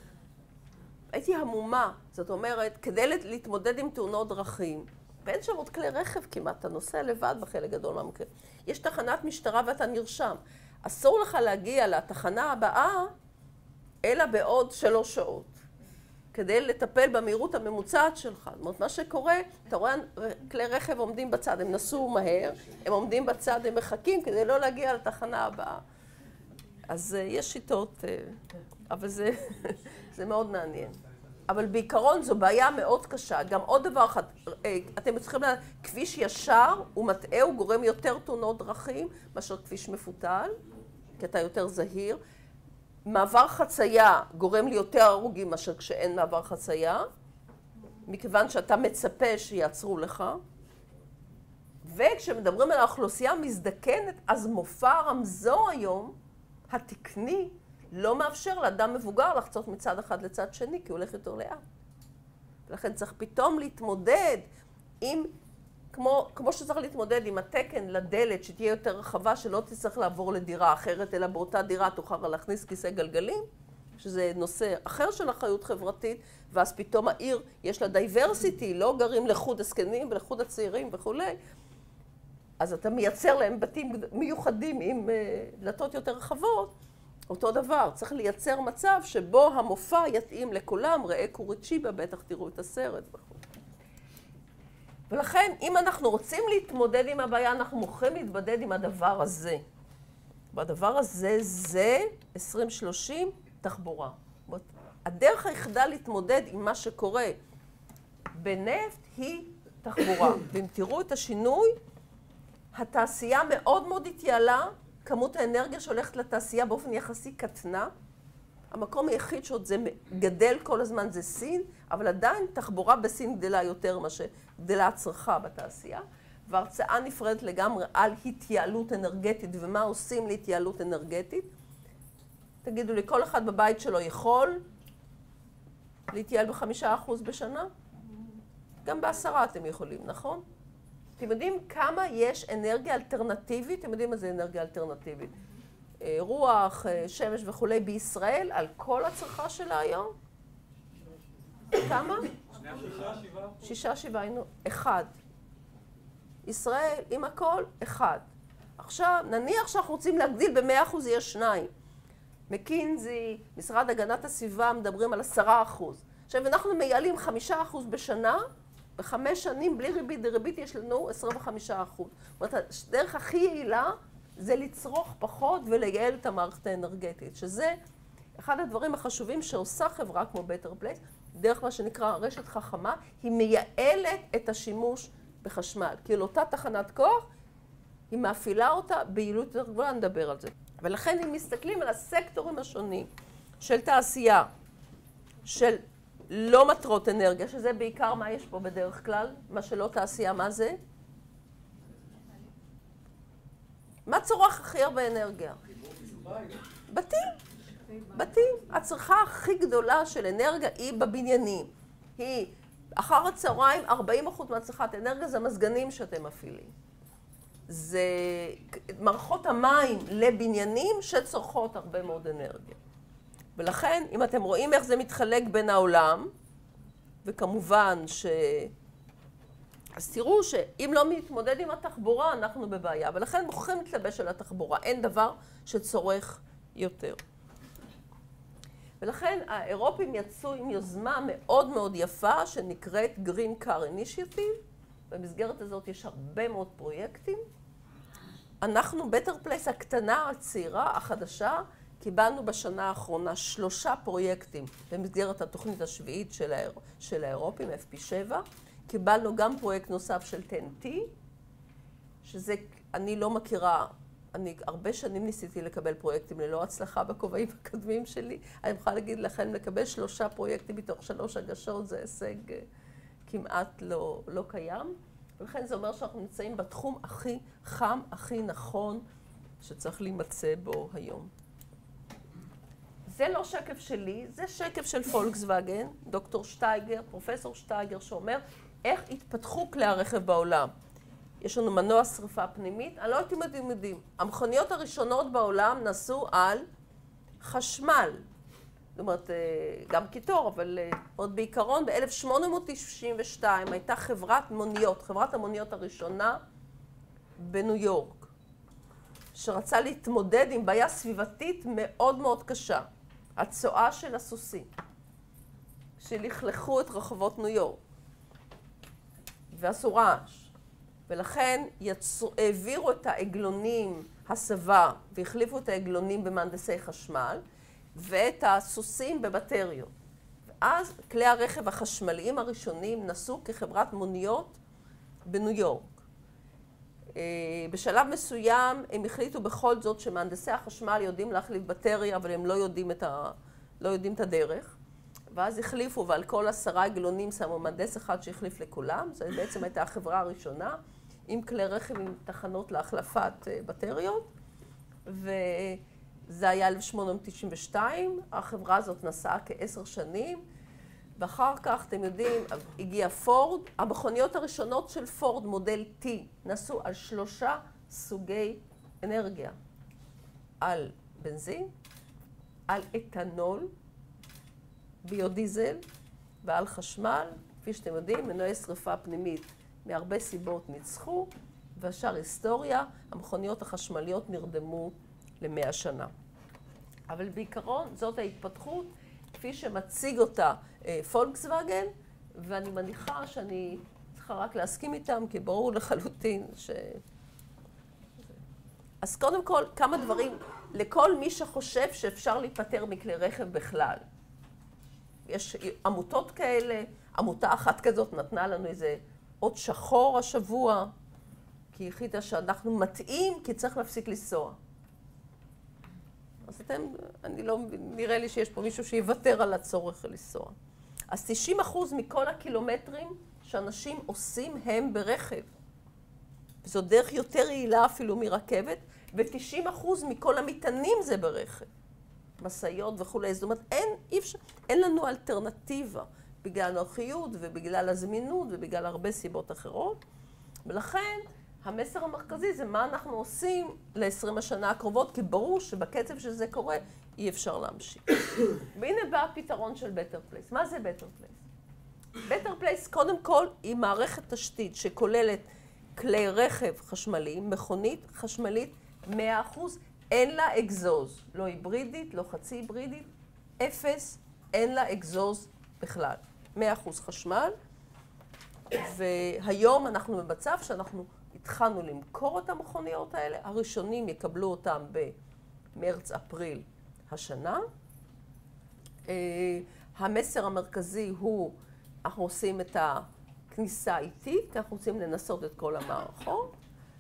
[SPEAKER 2] הייתי המומה, זאת אומרת, כדי להתמודד עם תאונות דרכים, ואין שם עוד כלי רכב כמעט, אתה נוסע לבד בחלק גדול מהמקרים. יש תחנת משטרה ואתה נרשם. אסור לך להגיע לתחנה הבאה, אלא בעוד שלוש שעות, כדי לטפל במהירות הממוצעת שלך. זאת אומרת, מה שקורה, אתה רואה כלי רכב עומדים בצד, הם נסעו מהר, הם עומדים בצד, הם מחכים כדי לא להגיע לתחנה הבאה. אז יש שיטות, אבל זה, זה מאוד מעניין. אבל בעיקרון זו בעיה מאוד קשה. גם עוד דבר אחד, אתם צריכים לדעת, כביש ישר הוא מטעה, הוא גורם יותר תאונות דרכים מאשר כביש מפותל, כי אתה יותר זהיר. מעבר חצייה גורם לי יותר הרוגים מאשר כשאין מעבר חצייה, מכיוון שאתה מצפה שיעצרו לך. וכשמדברים על האוכלוסייה המזדקנת, אז מופע הרמזור היום, התקני, לא מאפשר לאדם מבוגר לחצות מצד אחד לצד שני, כי הוא הולך יותר לאט. ולכן צריך פתאום להתמודד עם, כמו, כמו שצריך להתמודד עם התקן לדלת, שתהיה יותר רחבה, שלא תצטרך לעבור לדירה אחרת, אלא באותה דירה תוכל להכניס כיסא גלגלים, שזה נושא אחר של אחריות חברתית, ואז פתאום העיר יש לה דייברסיטי, לא גרים לחוד הזקנים ולחוד הצעירים וכולי. אז אתה מייצר להם בתים מיוחדים עם דלתות יותר רחבות. אותו דבר, צריך לייצר מצב שבו המופע יתאים לכולם, ראה קוריצ'יבה, בטח תראו את הסרט וכו'. ולכן, אם אנחנו רוצים להתמודד עם הבעיה, אנחנו מוכרחים להתמודד עם הדבר הזה. והדבר הזה זה עשרים שלושים תחבורה. הדרך היחידה להתמודד עם מה שקורה בנפט היא תחבורה. ואם תראו את השינוי, התעשייה מאוד מאוד התייעלה, כמות האנרגיה שהולכת לתעשייה באופן יחסי קטנה. המקום היחיד שעוד זה גדל כל הזמן זה סין, אבל עדיין תחבורה בסין גדלה יותר מה שגדלה הצריכה בתעשייה. והרצאה נפרדת לגמרי על התייעלות אנרגטית ומה עושים להתייעלות אנרגטית. תגידו לי, כל אחד בבית שלו יכול להתייעל בחמישה אחוז בשנה? גם בעשרה אתם יכולים, נכון? אתם יודעים כמה יש אנרגיה אלטרנטיבית? אתם יודעים מה זה אנרגיה אלטרנטיבית? רוח, שמש וכולי בישראל, על כל הצריכה שלה היום? כמה? שישה, שבעה, היינו, אחד. ישראל, עם הכל, אחד. עכשיו, נניח שאנחנו רוצים להגדיל ב-מאה אחוז, יהיה שניים. מקינזי, משרד הגנת הסביבה, מדברים על עשרה אחוז. עכשיו, אנחנו מייעלים חמישה אחוז בשנה, בחמש שנים, בלי ריבית, דריבית יש לנו עשרים וחמישה אחוז. זאת אומרת, הדרך הכי יעילה זה לצרוך פחות ולייעל את המערכת האנרגטית, שזה אחד הדברים החשובים שעושה חברה כמו Better Place, דרך מה שנקרא רשת חכמה, היא מייעלת את השימוש בחשמל. כאילו אותה תחנת כוח, היא מאפילה אותה ביעילות יותר גבוהה, נדבר על זה. ולכן אם מסתכלים על הסקטורים השונים של תעשייה, של לא מטרות אנרגיה, שזה בעיקר מה יש פה בדרך כלל, מה שלא תעשייה, מה זה? מה צורך הכי הרבה אנרגיה? בתים. בתים. הצריכה הכי גדולה של אנרגיה היא בבניינים. היא אחר הצהריים, ארבעים אחוז מהצריכת אנרגיה זה מזגנים שאתם מפעילים. זה מערכות המים לבניינים שצורכות הרבה מאוד אנרגיה. ולכן, אם אתם רואים איך זה מתחלק בין העולם, וכמובן ש... אז תראו שאם לא מתמודד עם התחבורה, אנחנו בבעיה. ולכן מוכרחים להתלבש על התחבורה. אין דבר שצורך יותר. ולכן האירופים יצאו עם יוזמה מאוד מאוד יפה, שנקראת Green Car Initiative. במסגרת הזאת יש הרבה מאוד פרויקטים. אנחנו, Better Place הקטנה, הצעירה, החדשה, קיבלנו בשנה האחרונה שלושה פרויקטים במסגרת התוכנית השביעית של, האיר... של האירופים, אף פי שבע. קיבלנו גם פרויקט נוסף של טן טי, שזה, אני לא מכירה, אני הרבה שנים ניסיתי לקבל פרויקטים ללא הצלחה בכובעים הקודמים שלי. אני יכולה להגיד לכם, לקבל שלושה פרויקטים מתוך שלוש הגשות, זה הישג כמעט לא, לא קיים. ולכן זה אומר שאנחנו נמצאים בתחום הכי חם, הכי נכון, שצריך להימצא בו היום. זה לא שקף שלי, זה שקף של פולקסווגן, דוקטור שטייגר, פרופסור שטייגר, שאומר איך התפתחו כלי הרכב בעולם. יש לנו מנוע שריפה פנימית, אני לא יודעת אם אתם יודעים, המכוניות הראשונות בעולם נסעו על חשמל. זאת אומרת, גם קיטור, אבל עוד בעיקרון, ב-אלף שמונה מאות תשעים ושתיים הייתה חברת מוניות, חברת המוניות הראשונה בניו יורק, שרצה להתמודד עם בעיה סביבתית מאוד מאוד קשה, הצואה של הסוסים, שלכלכו את רחובות ניו יורק, ועשו רעש, ולכן יצרו, העבירו את העגלונים הסבה, והחליפו את העגלונים במהנדסי חשמל, ואת הסוסים בבטריות. ואז כלי הרכב החשמליים הראשונים נסעו כחברת מוניות בניו יורק. בשלב מסוים הם החליטו בכל זאת שמהנדסי החשמל יודעים להחליף בטריה, אבל הם לא יודעים את, ה... לא יודעים את הדרך. ואז החליפו, ועל כל עשרה עגלונים שמו מהנדס אחד שהחליף לכולם. זו בעצם הייתה החברה הראשונה, עם כלי רכב עם תחנות להחלפת בטריות. וזה היה אלף שמונה מאות תשעים ושתיים, החברה הזאת נסעה כעשר שנים. ואחר כך, אתם יודעים, הגיע פורד. המכוניות הראשונות של פורד, מודל T, נסעו על שלושה סוגי אנרגיה. על בנזין, על אתנול, ביודיזל ועל חשמל. כפי שאתם יודעים, מנועי שריפה פנימית מהרבה סיבות ניצחו, והשאר היסטוריה, המכוניות החשמליות נרדמו למאה שנה. אבל בעיקרון זאת ההתפתחות, כפי שמציג אותה פולקסווגן, ואני מניחה שאני צריכה רק להסכים איתם, כי ברור לחלוטין ש... אז קודם כל, כמה דברים לכל מי שחושב שאפשר להיפטר מכלי רכב בכלל. יש עמותות כאלה, עמותה אחת כזאת נתנה לנו איזה עוד שחור השבוע, כי היא החליטה שאנחנו מטעים, כי צריך להפסיק לנסוע. אז אתם, אני לא, נראה לי שיש פה מישהו שיוותר על הצורך לנסוע. אז תשעים אחוז מכל הקילומטרים שאנשים עושים הם ברכב. וזו דרך יותר יעילה אפילו מרכבת, ו-תשעים אחוז מכל המטענים זה ברכב. משאיות וכולי. זאת אומרת, אין, אי אפשר, אין לנו אלטרנטיבה בגלל הנוחיות ובגלל הזמינות ובגלל הרבה סיבות אחרות. ולכן, המסר המרכזי זה מה אנחנו עושים ל-עשרים השנה הקרובות, כי ברור שבקצב שזה קורה, אי אפשר להמשיך. והנה בא הפתרון של Better Place. מה זה Better Place? Better Place, קודם כל, היא מערכת תשתית שכוללת כלי רכב חשמליים, מכונית חשמלית, מאה אחוז, אין לה אקזוז, לא היברידית, לא חצי היברידית, אפס, אין לה אקזוז בכלל. מאה אחוז חשמל, והיום אנחנו במצב שאנחנו התחלנו למכור את המכוניות האלה, הראשונים יקבלו אותם במרץ-אפריל השנה. המסר המרכזי הוא, אנחנו עושים את הכניסה איטית, אנחנו רוצים לנסות את כל המערכות,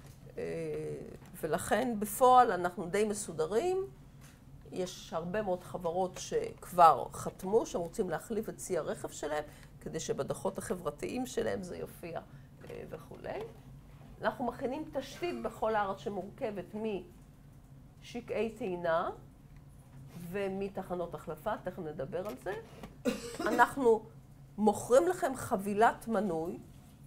[SPEAKER 2] ולכן בפועל אנחנו די מסודרים. יש הרבה מאוד חברות שכבר חתמו, שהם רוצים להחליף את צי הרכב שלהם, כדי שבדוחות החברתיים שלהם זה יופיע וכולי. אנחנו מכינים תשתית בכל הארץ שמורכבת משקעי טעינה ומתחנות החלפה, תכף נדבר על זה. אנחנו מוכרים לכם חבילת מנוי,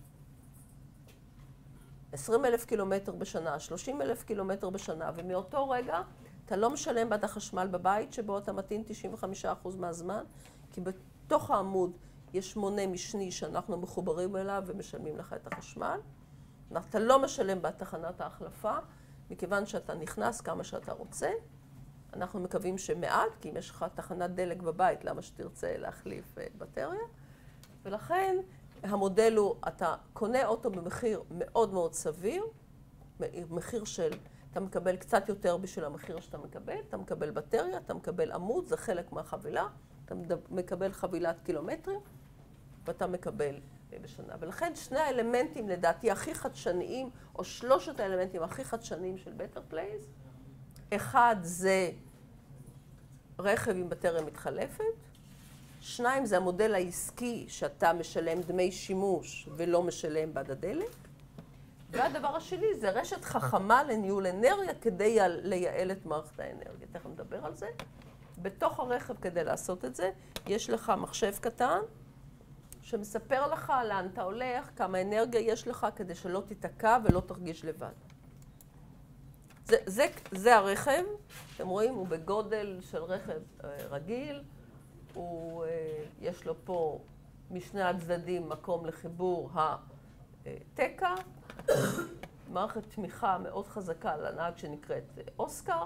[SPEAKER 2] עשרים אלף קילומטר בשנה, שלושים אלף קילומטר בשנה, ומאותו רגע אתה לא משלם בעד החשמל בבית, שבו אתה מתאים תשעים וחמישה אחוז מהזמן, כי בתוך העמוד יש מונה משני שאנחנו מחוברים אליו ומשלמים לך את החשמל. אתה לא משלם בעד תחנת ההחלפה, מכיוון שאתה נכנס כמה שאתה רוצה. אנחנו מקווים שמעט, כי אם יש לך תחנת דלק בבית, למה שתרצה להחליף בטריה. ולכן המודל הוא, אתה קונה אוטו במחיר מאוד מאוד סביר, מחיר של, אתה מקבל קצת יותר בשביל המחיר שאתה מקבל, אתה מקבל בטריה, אתה מקבל עמוד, זה חלק מהחבילה, אתה מקבל חבילת קילומטרים, ואתה מקבל בשנה. ולכן שני האלמנטים לדעתי הכי חדשניים, או שלושת האלמנטים הכי חדשניים של Better Place, אחד זה רכב עם בטריה מתחלפת, שניים זה המודל העסקי שאתה משלם דמי שימוש ולא משלם בעד הדלק, והדבר השני זה רשת חכמה לניהול אנרגיה כדי לייעל את מערכת האנרגיה. תכף נדבר על זה. בתוך הרכב כדי לעשות את זה, יש לך מחשב קטן שמספר לך לאן אתה הולך, כמה אנרגיה יש לך כדי שלא תיתקע ולא תרגיש לבד. זה, זה, זה הרכב, אתם רואים, הוא בגודל של רכב רגיל, הוא, יש לו פה משני הצדדים מקום לחיבור התקע, מערכת תמיכה מאוד חזקה לנהג שנקראת אוסקר,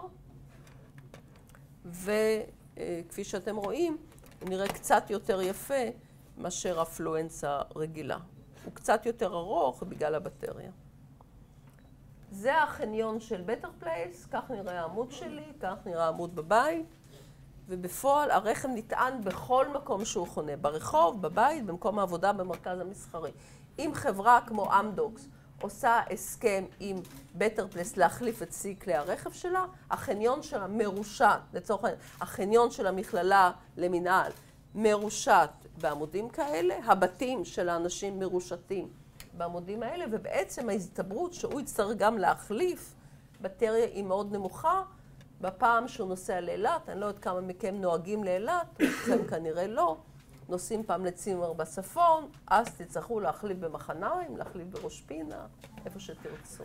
[SPEAKER 2] וכפי שאתם רואים, הוא נראה קצת יותר יפה מאשר הפלואנסה רגילה. הוא קצת יותר ארוך בגלל הבטריה. זה החניון של Better Place, כך נראה העמוד שלי, כך נראה העמוד בבית, ובפועל הרכב נטען בכל מקום שהוא חונה, ברחוב, בבית, במקום העבודה, במרכז המסחרי. אם חברה כמו אמדוקס עושה הסכם עם Better Place להחליף את צי כלי הרכב שלה, החניון שלה מרושת, לצורך העניין, החניון של המכללה למנהל מרושת בעמודים כאלה, הבתים של האנשים מרושתים בעמודים האלה, ובעצם ההסתברות שהוא יצטרך גם להחליף בטריה היא מאוד נמוכה. בפעם שהוא נוסע לאילת, אני לא יודעת כמה מכם נוהגים לאילת, אתכם כנראה לא, נוסעים פעם לצימר בצפון, אז תצטרכו להחליף במחניים, להחליף בראש פינה, איפה שתרצו.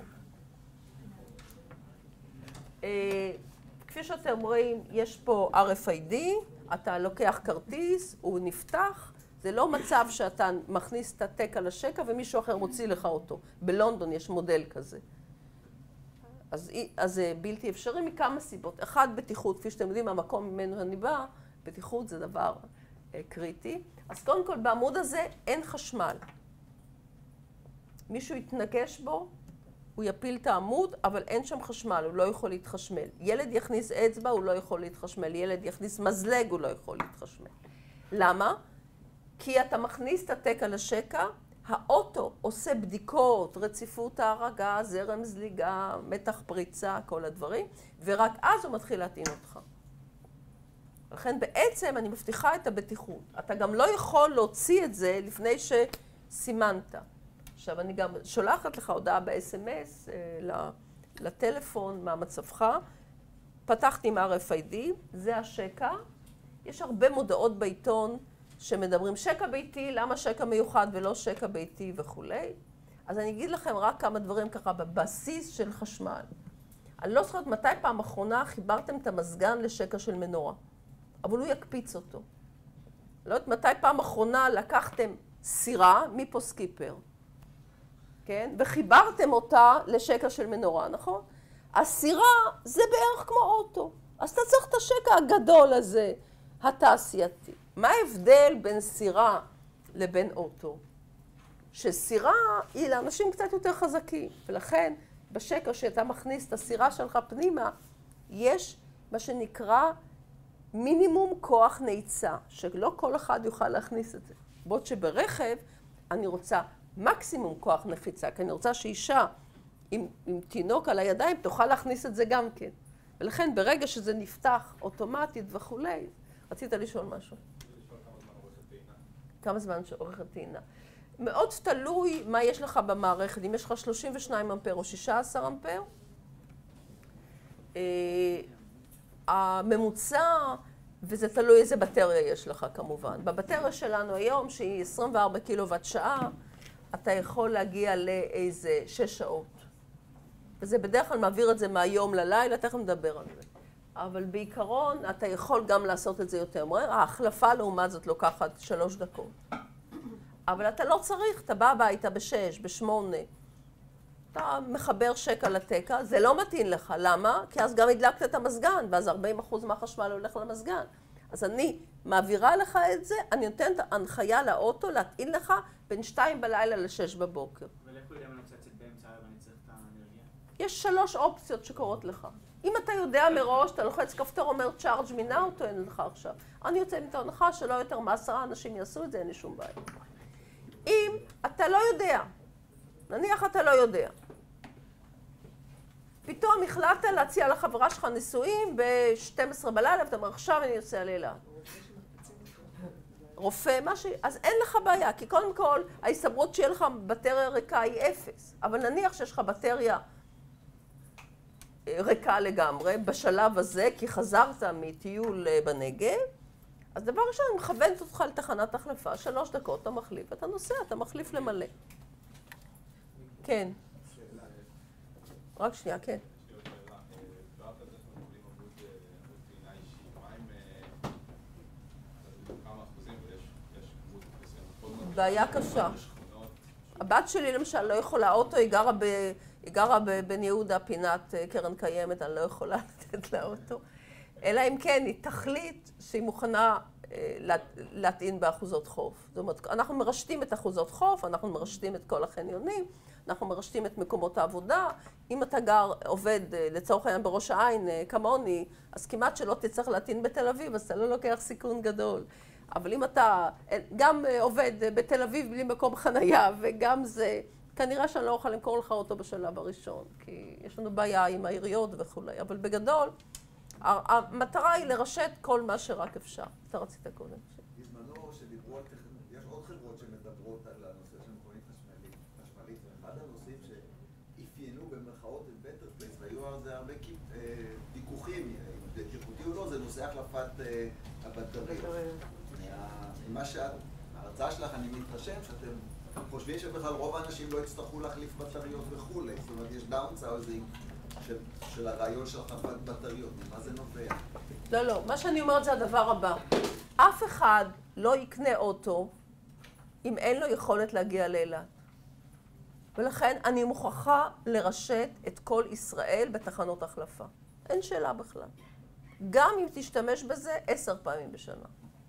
[SPEAKER 2] כפי שאתם רואים, יש פה אר אף איי די, אתה לוקח כרטיס, הוא נפתח, זה לא מצב שאתה מכניס את הטק על השקע ומישהו אחר מוציא לך אותו. בלונדון יש מודל כזה. אז, אז זה בלתי אפשרי מכמה סיבות. אחד, בטיחות, כפי שאתם יודעים, המקום ממנו אני באה, בטיחות זה דבר אה, קריטי. אז קודם כל, בעמוד הזה אין חשמל. מישהו יתנגש בו, הוא יפיל את העמוד, אבל אין שם חשמל, הוא לא יכול להתחשמל. ילד יכניס אצבע, הוא לא יכול להתחשמל. ילד יכניס מזלג, הוא לא יכול להתחשמל. למה? כי אתה מכניס את הטק על השקע, האוטו עושה בדיקות, רציפות ההרגה, זרם זליגה, מתח פריצה, כל הדברים, ורק אז הוא מתחיל להטעין אותך. לכן בעצם אני מבטיחה את הבטיחות. אתה גם לא יכול להוציא את זה לפני שסימנת. עכשיו, אני גם שולחת לך הודעה ב-אס אם אס לטלפון, מה מצבך. פתחתי עם אר אף איי די, זה השקע. יש הרבה מודעות בעיתון שמדברים שקע ביתי, למה שקע מיוחד ולא שקע ביתי וכולי. אז אני אגיד לכם רק כמה דברים ככה בבסיס של חשמל. אני לא זוכרת מתי פעם אחרונה חיברתם את המזגן לשקע של מנורה, אבל הוא יקפיץ אותו. לא יודעת מתי פעם אחרונה לקחתם סירה מפוסקיפר, כן? וחיברתם אותה לשקע של מנורה, נכון? הסירה זה בערך כמו אוטו, אז אתה צריך את השקע הגדול הזה, התעשייתי. מה ההבדל בין סירה לבין אוטו? שסירה היא לאנשים קצת יותר חזקים, ולכן בשקע שאתה מכניס את הסירה שלך פנימה, יש מה שנקרא מינימום כוח נעיצה, שלא כל אחד יוכל להכניס את זה. בעוד שברכב אני רוצה מקסימום כוח נחיצה, כי אני רוצה שאישה עם, עם תינוק על הידיים תוכל להכניס את זה גם כן. ולכן ברגע שזה נפתח אוטומטית וכולי, רצית לשאול משהו? כמה זמן שעורכת טעינה? מאוד תלוי מה יש לך במערכת, אם יש לך שלושים ושניים אמפר או שישה עשר אמפר. הממוצע, וזה תלוי איזה בטריה יש לך כמובן. בבטריה שלנו היום, שהיא עשרים וארבע קילוואט שעה, אתה יכול להגיע לאיזה שש שעות. וזה בדרך כלל מעביר את זה מהיום ללילה, תכף נדבר על זה. אבל בעיקרון אתה יכול גם לעשות את זה יותר מהר. ההחלפה לעומת זאת לוקחת שלוש דקות. אבל אתה לא צריך, אתה בא הביתה בשש, בשמונה. אתה מחבר שקע לתקע, זה לא מתאים לך. למה? כי אז גם הדלקת את המזגן, ואז ארבעים אחוז מהחשמל הולך למזגן. אז אני מעבירה לך את זה, אני נותנת הנחיה לאוטו להטעין לך בין שתיים בלילה לשש בבוקר.
[SPEAKER 3] ולאיך הוא יודע אם אני רוצה לצאת באמצע היום ואני צריך את האנרגיה?
[SPEAKER 2] יש שלוש אופציות שקורות לך. אם אתה יודע מראש, אתה לוחץ כפתור, אומר charge me now, טוען לך עכשיו. אני יוצא מתוך הנחה שלא יותר מעשרה אנשים יעשו את זה, אין לי שום בעיה. אם אתה לא יודע, נניח אתה לא יודע, פתאום החלטת להציע לחברה שלך נישואים ב-שתים עשרה בלילה, ואתה אומר, עכשיו אני יוצא לאילת. רופא, משהו, אז אין לך בעיה, כי קודם כל, ההסתברות שיהיה לך בטריה ריקה היא אפס. אבל נניח שיש לך בטריה ריקה לגמרי, בשלב הזה, כי חזרת מטיול בנגב, אז דבר ראשון, אני מכוונת אותך לתחנת החלפה, שלוש דקות, אתה מחליף, אתה נוסע, אתה מחליף למלא. כן. רק שנייה, כן. בעיה קשה. הבת שלי למשל לא יכולה, אוטו, היא גרה, ב, היא גרה בבן יהודה, פינת קרן קיימת, אני לא יכולה לתת לה אוטו. אלא אם כן, היא תחליט שהיא מוכנה להטעין באחוזות חוף. זאת אומרת, אנחנו מרשתים את אחוזות חוף, אנחנו מרשתים את כל החניונים, אנחנו מרשתים את מקומות העבודה. אם אתה גר, עובד לצורך העניין בראש העין כמוני, אז כמעט שלא תצטרך להטעין בתל אביב, אז אתה לא לוקח סיכון גדול. אבל אם אתה גם עובד בתל אביב בלי מקום חנייה, וגם זה, כנראה שאני לא אוכל למכור לך אותו בשלב הראשון, כי יש לנו בעיה עם העיריות וכולי. אבל בגדול, המטרה היא לרשת כל מה שרק אפשר. אתה רצית קודם.
[SPEAKER 4] בזמנו שדיברו על טכנולוגיה, יש עוד חברות שמדברות על הנושא של מכונית חשמלית, ואחד הנושאים שאפיינו במרכאות את בטר פלייס, והיו על זה הרבה ויכוחים, אם זה בטיחותי או לא, זה נושא החלפת הבטריות. ממה שההרצאה שלך, אני מתרשם שאתם חושבים שבכלל רוב האנשים לא יצטרכו להחליף בטריות וכולי. זאת אומרת, יש דאונסאוזינג של, של הרעיון של החלפת בטריות. ממה זה נובע?
[SPEAKER 2] לא, לא. מה שאני אומרת זה הדבר הבא. אף אחד לא יקנה אוטו אם אין לו יכולת להגיע לאילת. ולכן אני מוכרחה לרשת את כל ישראל בתחנות החלפה. אין שאלה בכלל. גם אם תשתמש בזה עשר פעמים בשנה.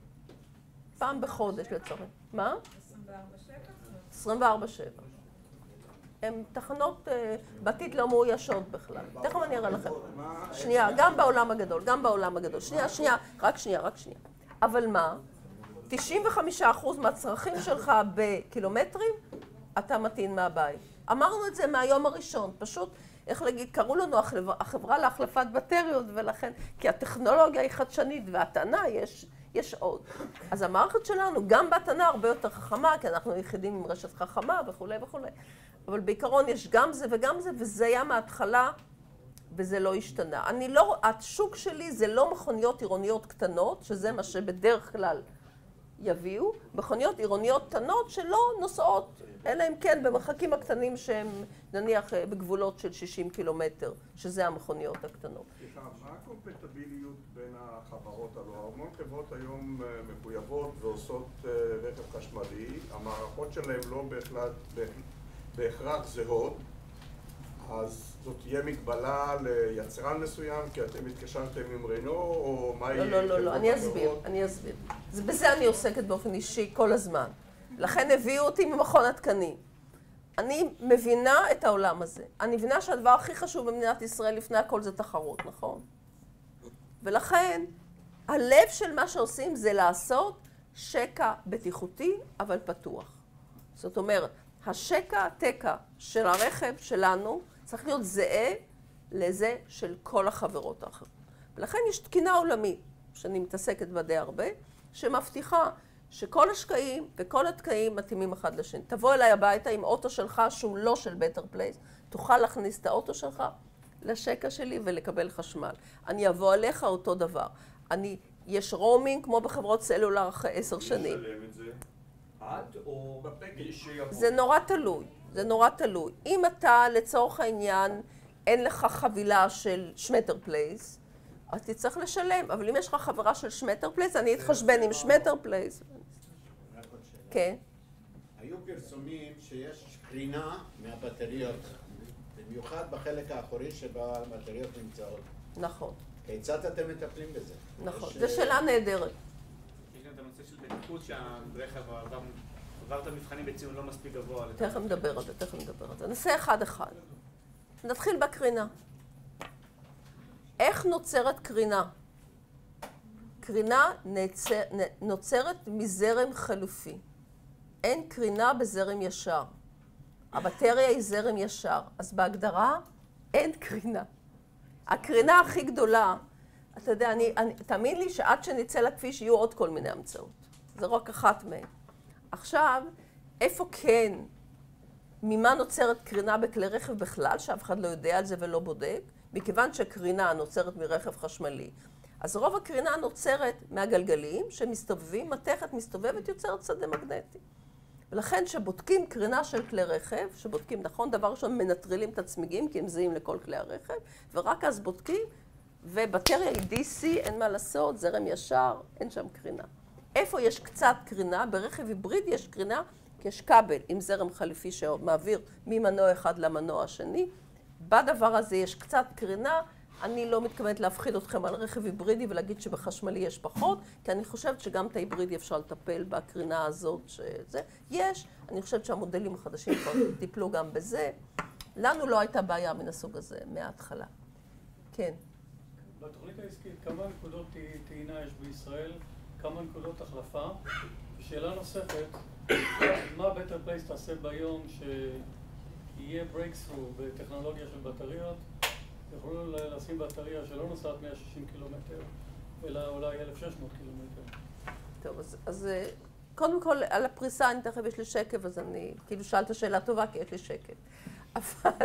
[SPEAKER 2] פעם בחודש לצורך. מה?
[SPEAKER 5] עשרים וארבע שבע?
[SPEAKER 2] עשרים וארבע שבע. הן תחנות בתית לא מאוישות בכלל. תכף אני אראה לכם. שנייה, גם בעולם הגדול, גם בעולם הגדול. שנייה, שנייה, רק שנייה, רק שנייה. אבל מה? תשעים וחמישה אחוז מהצרכים שלך בקילומטרים, אתה מטעין מהבית. אמרנו את זה מהיום הראשון. פשוט, איך להגיד, קראו לנו החברה להחלפת בטריות, ולכן, כי הטכנולוגיה היא חדשנית, והטענה יש, יש עוד. אז המערכת שלנו, גם בהתנה הרבה יותר חכמה, כי אנחנו יחידים עם רשת חכמה וכולי וכולי. אבל בעיקרון יש גם זה וגם זה, וזה היה מההתחלה, וזה לא השתנה. אני לא, השוק שלי זה לא מכוניות עירוניות קטנות, שזה מה שבדרך כלל יביאו, מכוניות עירוניות קטנות שלא נוסעות, אלא אם כן במרחקים הקטנים שהם נניח בגבולות של שישים קילומטר, שזה המכוניות הקטנות.
[SPEAKER 5] סליחה, מה הקומפטביליות בין החברות הללו? המון חברות היום מחויבות ועושות רכב חשמלי, המערכות שלהם לא בהחלט, בהכרח זהות, אז זאת תהיה מגבלה ליצרן מסוים, כי אתם התקשרתם עם רנו, או מה יהיה?
[SPEAKER 2] לא, לא, לא, לא, אני אסביר, אני אסביר. בזה אני עוסקת באופן אישי כל הזמן. לכן הביאו אותי ממכון התקנים. אני מבינה את העולם הזה. אני מבינה שהדבר הכי חשוב במדינת ישראל לפני הכל זה תחרות, נכון? ולכן, הלב של מה שעושים זה לעשות שקע בטיחותי, אבל פתוח. זאת אומרת, השקע, התקע של הרכב שלנו, צריך להיות זהה לזה של כל החברות האחרות. ולכן יש תקינה עולמית, שאני מתעסקת בה די הרבה, שמבטיחה שכל השקעים וכל התקעים מתאימים אחד לשני. תבוא אליי הביתה עם אוטו שלך שהוא לא של בטר פלייס, תוכל להכניס את האוטו שלך לשקע שלי ולקבל חשמל. אני אבוא עליך אותו דבר. אני, יש רומינג כמו בחברות סלולר אחרי עשר שנים.
[SPEAKER 5] מי ישלם את זה? עד או בפקד שיבוא?
[SPEAKER 2] זה נורא תלוי, זה נורא תלוי. אם אתה לצורך העניין אין לך חבילה של שמטר פלייס, אז תצטרך לשלם, אבל אם יש לך חברה של שמטר פלייס, אני אתחשבן עם שמטר פלייס. כן.
[SPEAKER 6] היו פרסומים שיש קרינה מהבטריות, במיוחד בחלק האחורי שבה הבטריות נמצאות.
[SPEAKER 2] נכון.
[SPEAKER 6] כיצד אתם מטפלים בזה?
[SPEAKER 2] נכון, זו שאלה נהדרת.
[SPEAKER 3] יש גם את הנושא של בטיחות שהרכב עבר את המבחנים בציון לא מספיק גבוה.
[SPEAKER 2] תכף נדבר על זה, תכף נדבר על זה. נעשה אחד אחד. נתחיל בקרינה. איך נוצרת קרינה? קרינה נצר, נוצרת מזרם חלופי. אין קרינה בזרם ישר. הבטריה היא זרם ישר. אז בהגדרה אין קרינה. הקרינה הכי גדולה, אתה יודע, אני, אני, תאמין לי שעד שנצא לכביש יהיו עוד כל מיני המצאות. זה רק אחת מהן. עכשיו, איפה כן, ממה נוצרת קרינה בכלי רכב בכלל, שאף אחד לא יודע על זה ולא בודק, מכיוון שקרינה נוצרת מרכב חשמלי. אז רוב הקרינה נוצרת מהגלגלים שמסתובבים, מתכת מסתובבת יוצרת שדה מגנטי. ולכן שבודקים קרינה של כלי רכב, שבודקים, נכון, דבר ראשון מנטרלים את הצמיגים, כי הם זהים לכל כלי הרכב, ורק אז בודקים, ובטריה היא די סי, אין מה לעשות, זרם ישר, אין שם קרינה. איפה יש קצת קרינה? ברכב היברידי יש קרינה, כי יש כבל עם זרם חליפי שמעביר ממנוע אחד למנוע השני. בדבר הזה יש קצת קרינה, אני לא מתכוונת להפחיד אתכם על רכב היברידי ולהגיד שבחשמלי יש פחות, כי אני חושבת שגם את ההיברידי אפשר לטפל בקרינה הזאת שזה. יש, אני חושבת שהמודלים החדשים כבר טיפלו גם בזה. לנו לא הייתה בעיה מן הסוג הזה מההתחלה. כן.
[SPEAKER 7] בתוכנית העסקית, כמה נקודות טעינה יש בישראל, כמה נקודות החלפה? שאלה נוספת, מה בטר פלייס תעשה ביום שיהיה breakthrough בטכנולוגיה של בטריות? יכולו לשים בטריה שלא נוסעת מאה ושישים קילומטר, אלא אולי אלף ושש מאות קילומטר.
[SPEAKER 2] טוב, אז, אז קודם כל, על הפריסה, אני תכף יש לי שקף, אז אני, כאילו שאלת שאלה טובה, כי יש לי שקף. אבל,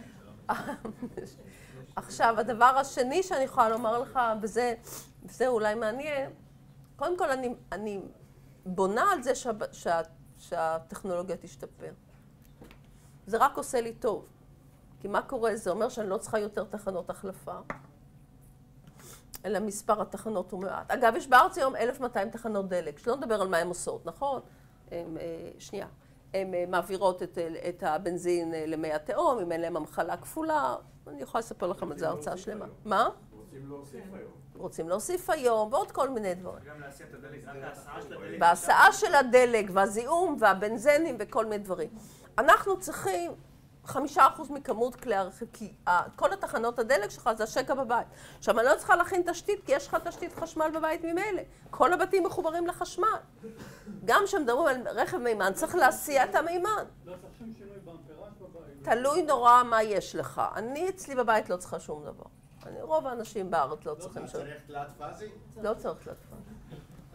[SPEAKER 2] עכשיו, הדבר השני שאני יכולה לומר לך, וזה, וזה אולי מעניין, קודם כל, אני, אני בונה על זה שה, שה, שהטכנולוגיה תשתפר. זה רק עושה לי טוב. כי מה קורה? זה אומר שאני לא צריכה יותר תחנות החלפה, אלא מספר התחנות הוא מעט. אגב, יש בארץ היום אלף ומאתיים תחנות דלק, שלא נדבר על מה הן עושות, נכון? הם, שנייה. הן מעבירות את, את הבנזין למי התהום, אם אין להם המחלה כפולה. אני יכולה לספר לכם את זה הרצאה שלמה. מה?
[SPEAKER 5] רוצים להוסיף היום.
[SPEAKER 2] רוצים להוסיף היום, ועוד כל מיני דברים.
[SPEAKER 3] גם להסיע את הדלק, רק ההסעה של הדלק.
[SPEAKER 2] בהסעה של הדלק, והזיהום, והבנזנים, וכל מיני דברים. אנחנו צריכים חמישה אחוז מכמות כלי הרכב, כי כל התחנות הדלק שלך זה השקע בבית. עכשיו, אני לא צריכה להכין תשתית, כי יש לך תשתית חשמל בבית ממילא. כל הבתים מחוברים לחשמל. גם כשמדברים על רכב מימן, צריך להסיע את המימן.
[SPEAKER 7] לא צריך שום שינוי באמפרז' בבית.
[SPEAKER 2] תלוי נורא מה יש לך. אני אצלי בבית לא צריכה שום דבר. אני, רוב האנשים בארץ לא צריכים שום.
[SPEAKER 6] לא צריך תלת פאזי?
[SPEAKER 2] לא צריך תלת פאזי.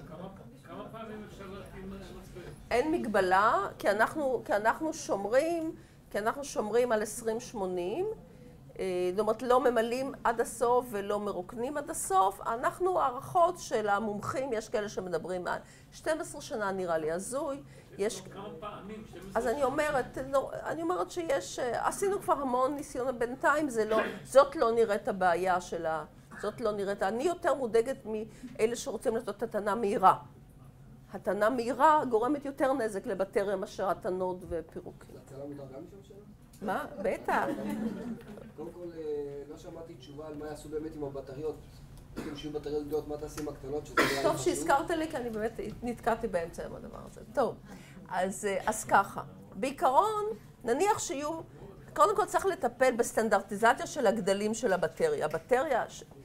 [SPEAKER 7] כמה פעמים אפשר להתאים מצבעים?
[SPEAKER 2] אין מגבלה, כי אנחנו, כי אנחנו שומרים, כי אנחנו שומרים על עשרים שמונים, זאת אומרת, לא ממלאים עד הסוף ולא מרוקנים עד הסוף. אנחנו, הערכות של המומחים, יש כאלה שמדברים על שתים עשרה שנה, נראה לי הזוי. יש...
[SPEAKER 7] כמה פעמים?
[SPEAKER 2] אז אני אומרת, אני אומרת שיש, עשינו כבר המון ניסיון בינתיים, זה לא, זאת לא נראית הבעיה שלה, זאת לא נראית, אני יותר מודאגת מאלה שרוצים לעשות התנה מהירה. התנה מהירה גורמת יותר נזק לבטריה מאשר התנות ופירוקים.
[SPEAKER 8] זה הצלה מותר גם לשאול שאלה?
[SPEAKER 2] מה? בטח.
[SPEAKER 8] קודם כל, לא שמעתי תשובה על מה יעשו באמת עם הבטריות. אם שיהיו בטריות גדולות, מה תעשי עם הקטנות?
[SPEAKER 2] טוב שהזכרת לי, כי אני באמת נתקעתי באמצע עם הדבר הזה. טוב, אז, אז ככה. בעיקרון, נניח שיהיו, קודם כל צריך לטפל בסטנדרטיזציה של הגדלים של הבטריה. הבטריה,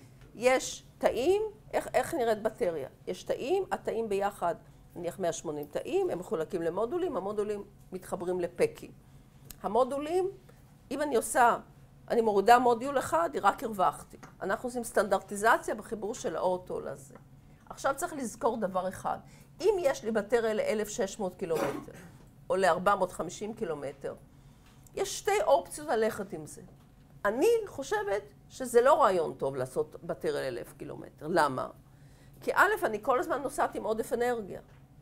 [SPEAKER 2] יש תאים, איך, איך נראית בטריה? יש תאים, התאים ביחד, נניח מאה ושמונים תאים, הם מחולקים למודולים, המודולים מתחברים לפקים. המודולים, אם אני עושה, אני מורידה מודיול אחד, רק הרווחתי. אנחנו עושים סטנדרטיזציה בחיבור של האוטו לזה. עכשיו צריך לזכור דבר אחד. אם יש לי בטריה ל-אלף ושש מאות קילומטר, או ל-ארבע מאות וחמישים קילומטר, יש שתי אופציות ללכת עם זה. אני חושבת שזה לא רעיון טוב לעשות בטריה ל-אלף קילומטר. למה? כי א', אני כל הזמן נוסעת עם עודף אנרגיה.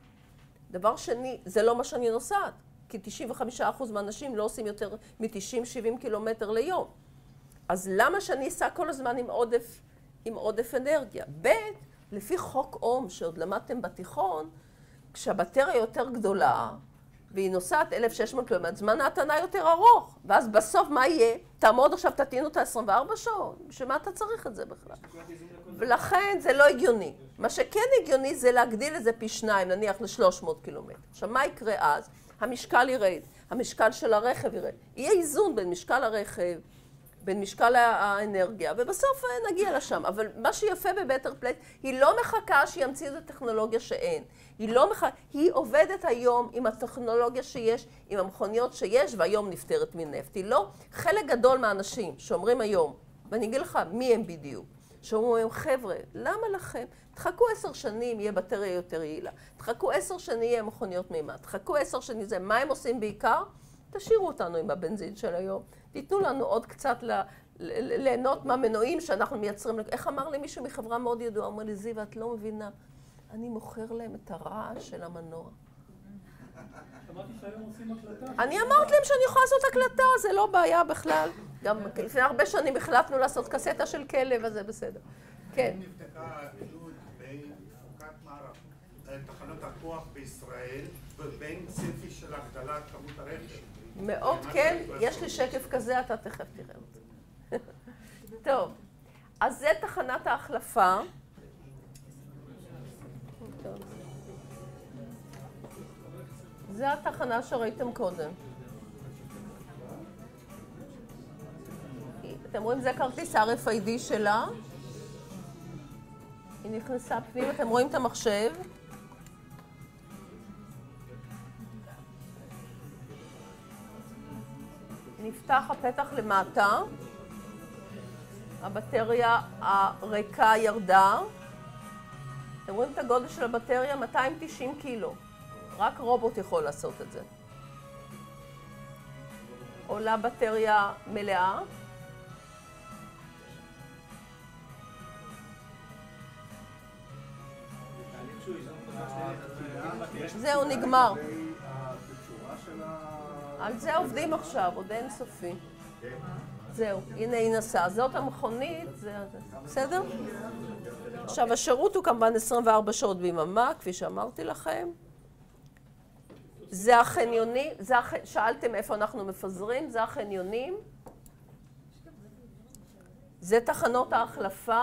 [SPEAKER 2] דבר שני, זה לא מה שאני נוסעת. כי תשעים וחמישה אחוז מהאנשים לא עושים יותר מ-תשעים שבעים קילומטר ליום. אז למה שאני אסע כל הזמן עם עודף, עם עודף אנרגיה? ב', לפי חוק אום שעוד למדתם בתיכון, כשהבטריה יותר גדולה, והיא נוסעת אלף ושש מאות קילומטר, זמן ההתנה יותר ארוך. ואז בסוף מה יהיה? תעמוד עכשיו, תטעין אותה עשרים וארבע שעות. בשביל מה אתה צריך את זה בכלל? ולכן זה לא הגיוני. מה שכן הגיוני זה להגדיל את זה פי שניים, נניח ל-שלוש מאות קילומטר. עכשיו, מה יקרה אז? המשקל ירד, המשקל של הרכב ירד. יהיה איזון בין משקל הרכב, בין משקל האנרגיה, ובסוף נגיע לשם. אבל מה שיפה בבטר פלייס, היא לא מחכה שימציא את הטכנולוגיה שאין. היא לא מחכה, היא עובדת היום עם הטכנולוגיה שיש, עם המכוניות שיש, והיום נפטרת מנפט. היא לא, חלק גדול מהאנשים שאומרים היום, ואני אגיד לך מי הם בדיוק, שאומרים, חבר'ה, למה לכם? תחכו עשר שנים, יהיה בטריה יותר יעילה. תחכו עשר שנים, יהיה מכוניות מימן. תחכו עשר שנים, זה מה הם עושים בעיקר? תשאירו אותנו עם הבנזין של היום. תיתנו לנו עוד קצת ליהנות מהמנועים שאנחנו מייצרים. איך אמר לי מישהו מחברה מאוד ידועה? אומר לי, זיווה, את לא מבינה. אני מוכר להם את הרעש של המנוע.
[SPEAKER 7] אמרתי שהיום עושים הקלטה.
[SPEAKER 2] אני אמרתי להם שאני יכולה לעשות הקלטה, זה לא בעיה בכלל. גם לפני הרבה שנים החלטנו לעשות קסטה של כלב, אז זה בסדר. כן.
[SPEAKER 9] נבדקה עלות בין חוקת מערכות תחנות הכוח בישראל ובין צפי של הגדלת כמות הרכב.
[SPEAKER 2] מאוד כן, יש לי שקף כזה, אתה תכף תראה אותי. טוב, אז זה תחנת ההחלפה. זה התחנה שראיתם קודם. אתם רואים, זה כרטיס אר אף איי די שלה. היא נכנסה פנים, אתם רואים את המחשב. נפתח הפתח למטה. הבטריה הריקה ירדה. אתם רואים את הגודל של הבטריה? מאתיים ותשעים קילו. רק רובוט יכול לעשות את זה. עולה בטריה מלאה. זהו, נגמר. על זה עובדים עכשיו, עוד אין סופי. זהו, הנה היא נסעה. זאת המכונית, זה... בסדר? עכשיו, השירות הוא כמובן עשרים וארבע שעות ביממה, כפי שאמרתי לכם. זה החניונים, זה הח... שאלתם איפה אנחנו מפזרים, זה החניונים. זה תחנות ההחלפה.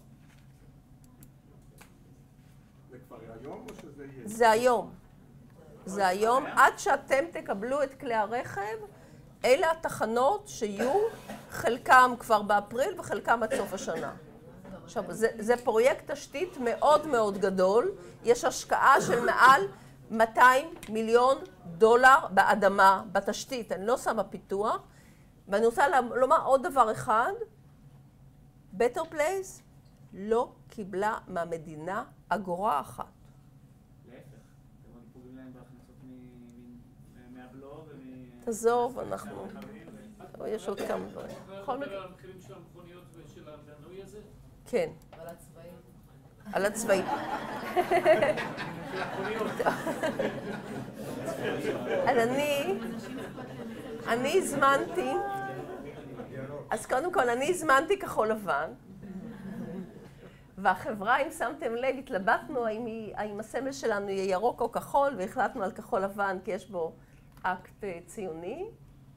[SPEAKER 5] זה כבר היום או שזה יהיה?
[SPEAKER 2] זה היום. זה היום. עד שאתם תקבלו את כלי הרכב, אלה התחנות שיהיו, חלקם כבר באפריל וחלקם עד סוף השנה. עכשיו, זה, זה פרויקט תשתית מאוד מאוד גדול. יש השקעה של מעל מאתיים מיליון דולר באדמה, בתשתית. אני לא שמה פיתוח. ואני רוצה לומר עוד דבר אחד. בטר פלייס לא קיבלה מהמדינה אגורה אחת. תעזוב, אנחנו... יש עוד כמה דברים.
[SPEAKER 10] בכל מקרה... על המחירים של המכוניות ושל המנוי הזה?
[SPEAKER 2] כן.
[SPEAKER 10] על הצבעים.
[SPEAKER 2] על הצבעים. אז אני... אני הזמנתי... אז קודם כל, אני הזמנתי כחול לבן, והחברה, אם שמתם לב, התלבטנו האם הסמל שלנו יהיה ירוק או כחול, והחלטנו על כחול לבן כי יש בו אקט ציוני.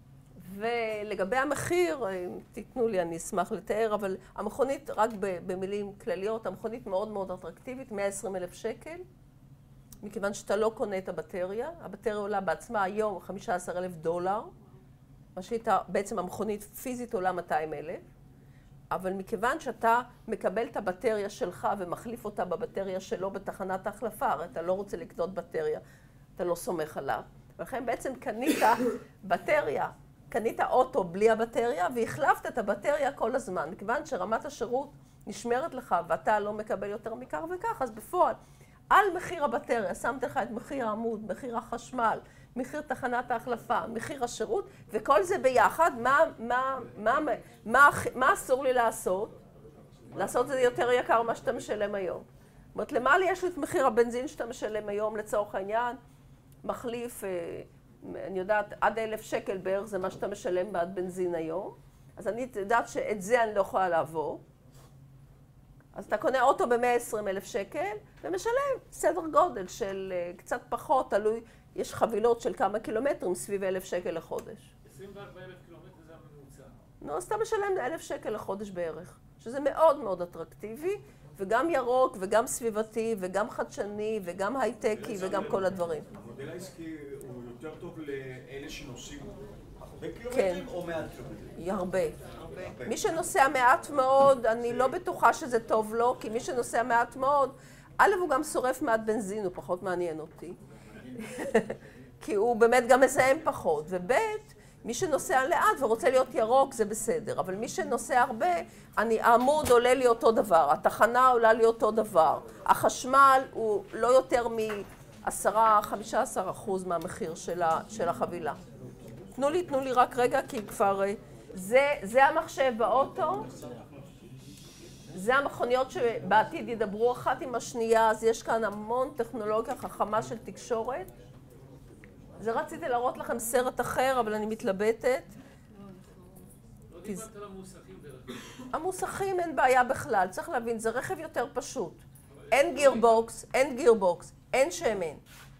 [SPEAKER 2] ולגבי המחיר, תיתנו לי, אני אשמח לתאר, אבל המכונית, רק במילים כלליות, המכונית מאוד מאוד אטרקטיבית, מאה ועשרים אלף שקל, מכיוון שאתה לא קונה את הבטריה. הבטריה עולה בעצמה היום חמישה עשר אלף דולר, מה שהייתה, בעצם המכונית פיזית עולה מאתיים אלף, אבל מכיוון שאתה מקבל את הבטריה שלך ומחליף אותה בבטריה שלו בתחנת ההחלפה, הרי אתה לא רוצה לקנות בטריה, אתה לא סומך עליו. ולכן בעצם קנית בטריה, קנית אוטו בלי הבטריה והחלפת את הבטריה כל הזמן. מכיוון שרמת השירות נשמרת לך ואתה לא מקבל יותר מכך וכך, אז בפועל, על מחיר הבטריה, שמת לך את מחיר העמוד, מחיר החשמל, מחיר תחנת ההחלפה, מחיר השירות, וכל זה ביחד, מה, מה, מה, מה, מה אסור לי לעשות? לעשות זה יותר יקר מה שאתה משלם היום. זאת אומרת, למעלה יש לי את מחיר הבנזין שאתה משלם היום לצורך העניין, מחליף, אני יודעת, עד אלף שקל בערך זה מה שאתה משלם בעד בנזין היום, אז אני יודעת שאת זה אני לא יכולה לעבור. אז אתה קונה אוטו ב-מאה ועשרים אלף שקל ומשלם סדר גודל של קצת פחות, תלוי, יש חבילות של כמה קילומטרים סביב אלף שקל לחודש.
[SPEAKER 10] עשרים וארבעה אלף קילומטר זה הממוצע.
[SPEAKER 2] נו, אז אתה משלם אלף שקל לחודש בערך, שזה מאוד מאוד אטרקטיבי, וגם ירוק, וגם סביבתי, וגם חדשני, וגם הייטקי, וגם כל הדברים.
[SPEAKER 11] המודל העסקי הוא יותר טוב לאלה שנוסעים הרבה קילומטרים או מעט קילומטרים?
[SPEAKER 2] הרבה. מי שנוסע מעט מאוד, אני לא בטוחה שזה טוב לו, כי מי שנוסע מעט מאוד, א' הוא גם שורף מעט בנזין, הוא פחות מעניין אותי. כי הוא באמת גם מזהם פחות, וב' מי שנוסע לאט ורוצה להיות ירוק זה בסדר, אבל מי שנוסע הרבה, אני, העמוד עולה לי אותו דבר, התחנה עולה לי אותו דבר, החשמל הוא לא יותר מ-עשרה עד חמישה עשר אחוז מהמחיר של, ה, של החבילה. תנו לי, תנו לי רק רגע, כי כבר... זה, זה המחשב באוטו, זה המכוניות שבעתיד ידברו אחת עם השנייה, אז יש כאן המון טכנולוגיה חכמה של תקשורת. זה רציתי להראות לכם סרט אחר, אבל אני מתלבטת.
[SPEAKER 10] לא דיברת על המוסכים דרך.
[SPEAKER 2] המוסכים אין בעיה בכלל, צריך להבין, זה רכב יותר פשוט. אין גירבוקס, אין גירבוקס, אין שמן.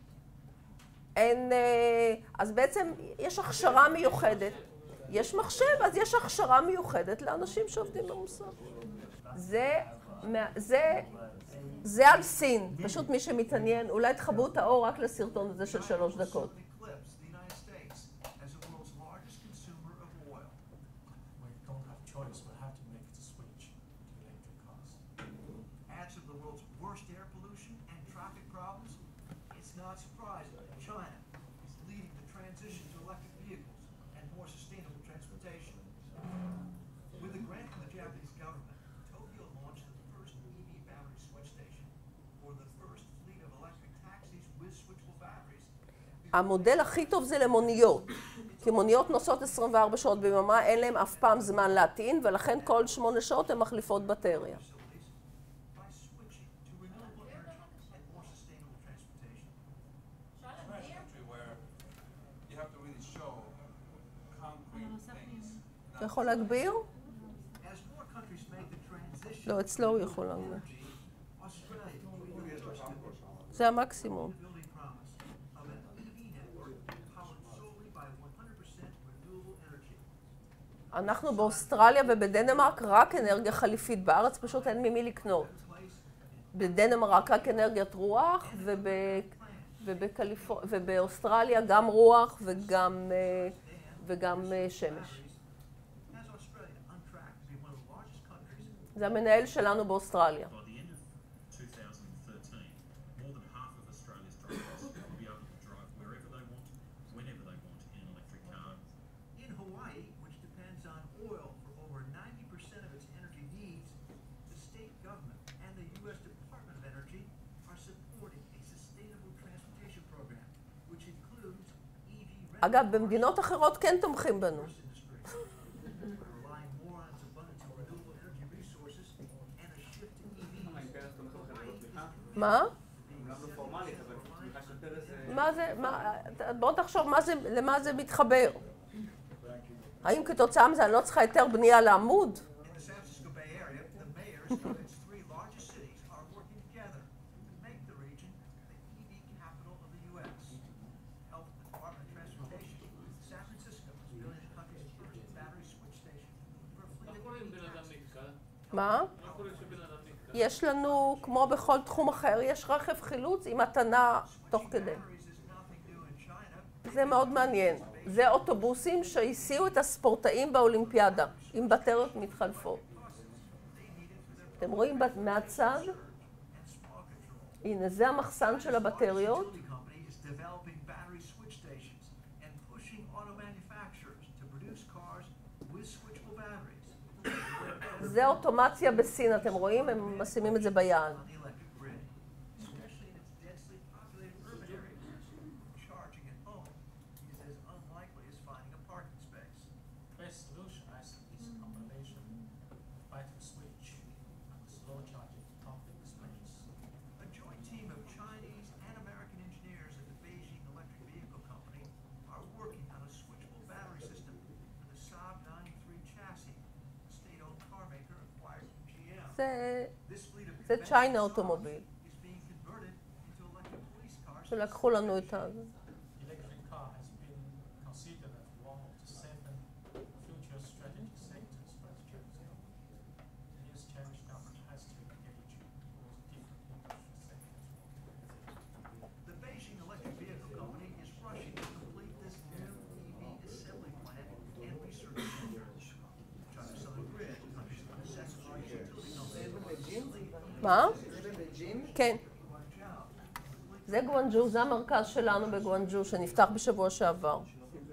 [SPEAKER 2] אין... אז בעצם יש הכשרה מיוחדת. יש מחשב, אז יש הכשרה מיוחדת לאנשים שעובדים במוסך. זה... זה... זה על סין, פשוט מי שמתעניין, אולי תחברו את האור רק לסרטון הזה של שלוש דקות. המודל הכי טוב זה למוניות, כי מוניות נוסעות עשרים וארבע שעות ביממה, אין להם אף פעם זמן להטעין, ולכן כל שמונה שעות הן מחליפות בטריה. אתה יכול להגביר? לא, אצלו הוא יכול להגביר. זה המקסימום. אנחנו באוסטרליה ובדנמרק רק אנרגיה חליפית, בארץ פשוט אין ממי לקנות. בדנמרק רק אנרגיית רוח, וב... ובקליפור... ובאוסטרליה גם רוח וגם, וגם שמש. זה המנהל שלנו באוסטרליה. אגב, במדינות אחרות כן תומכים בנו. מה? מה זה, בוא תחשוב למה זה מתחבר. האם כתוצאה מזה אני לא צריכה יותר בנייה לעמוד? מה? יש לנו, כמו בכל תחום אחר, יש רכב חילוץ עם מתנה תוך כדי. זה מאוד מעניין. זה אוטובוסים שהסיעו את הספורטאים באולימפיאדה, עם בטריות מתחלפות. אתם רואים מהצד? הנה, זה המחסן של הבטריות. זה אוטומציה בסין, אתם רואים? הם משימים את זה ביד. זה צ'יינה אוטומוביל. שלקחו לנו את ה... מה? כן. זה גואנג'ו, זה המרכז שלנו בגואנג'ו, שנפתח בשבוע שעבר.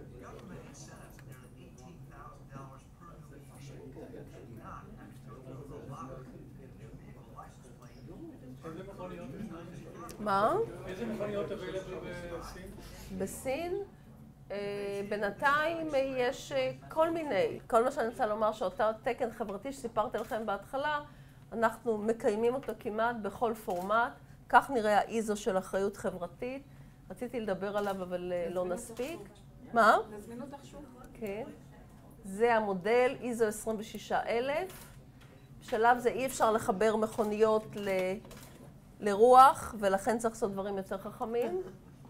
[SPEAKER 2] מה?
[SPEAKER 7] איזה מכוניות available בסין?
[SPEAKER 2] בסין? בינתיים יש כל מיני, כל מה שאני רוצה לומר שאותה תקן חברתי שסיפרתי לכם בהתחלה, אנחנו מקיימים אותו כמעט בכל פורמט, כך נראה האיזו של אחריות חברתית. רציתי לדבר עליו אבל לא נספיק. מה?
[SPEAKER 1] נזמין אותך שוב.
[SPEAKER 2] כן. זה המודל איזו עשרים ושישה אלף. בשלב זה אי אפשר לחבר מכוניות ל... לרוח, ולכן צריך לעשות דברים יותר חכמים.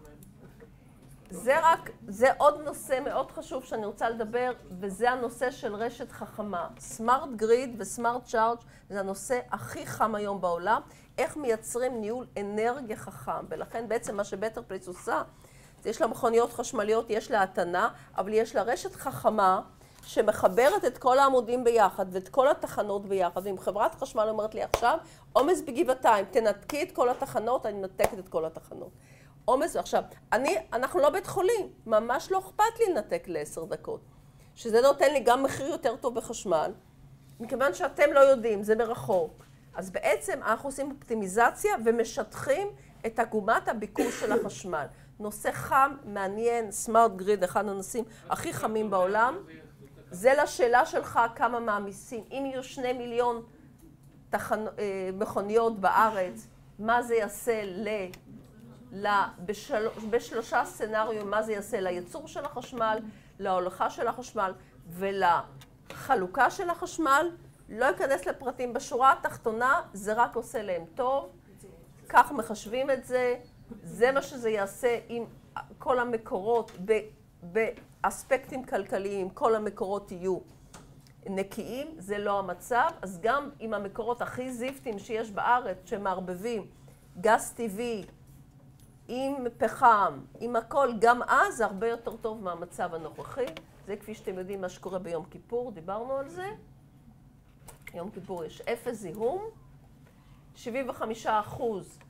[SPEAKER 2] זה רק, זה עוד נושא מאוד חשוב שאני רוצה לדבר, וזה הנושא של רשת חכמה. סמארט גריד וסמארט צ'ארג' זה הנושא הכי חם היום בעולם, איך מייצרים ניהול אנרגיה חכם. ולכן בעצם מה שבטר פלייס עושה, זה יש לה מכוניות חשמליות, יש לה התנה, אבל יש לה רשת חכמה שמחברת את כל העמודים ביחד ואת כל התחנות ביחד. ואם חברת חשמל אומרת לי עכשיו, עומס בגבעתיים, תנתקי את כל התחנות, אני מנתקת את כל התחנות. עומס, ועכשיו, אני, אנחנו לא בית חולים, ממש לא אכפת לי לנתק לעשר דקות. שזה נותן לי גם מחיר יותר טוב בחשמל, מכיוון שאתם לא יודעים, זה מרחוק. אז בעצם אנחנו עושים אופטימיזציה ומשטחים את עקומת הביקוש של החשמל. נושא חם, מעניין, סמארט גריד, אחד הנושאים הכי חמים בעולם. זה לשאלה שלך כמה מעמיסים. אם יהיו שני מיליון תחנ... מכוניות בארץ, מה זה יעשה ל... בשל... בשלושה סצנריו, מה זה יעשה לייצור של החשמל, להולכה של החשמל ולחלוקה של החשמל. לא אכנס לפרטים. בשורה התחתונה זה רק עושה להם טוב. כך מחשבים את זה. זה מה שזה יעשה עם כל המקורות, באספקטים כלכליים, כל המקורות יהיו נקיים, זה לא המצב. אז גם עם המקורות הכי זיפטיים שיש בארץ, שמערבבים גז טבעי, עם פחם, עם הכל, גם אז זה הרבה יותר טוב מהמצב הנוכחי. זה כפי שאתם יודעים מה שקורה ביום כיפור, דיברנו על זה. יום כיפור יש אפס זיהום, שבעים וחמישה אחוז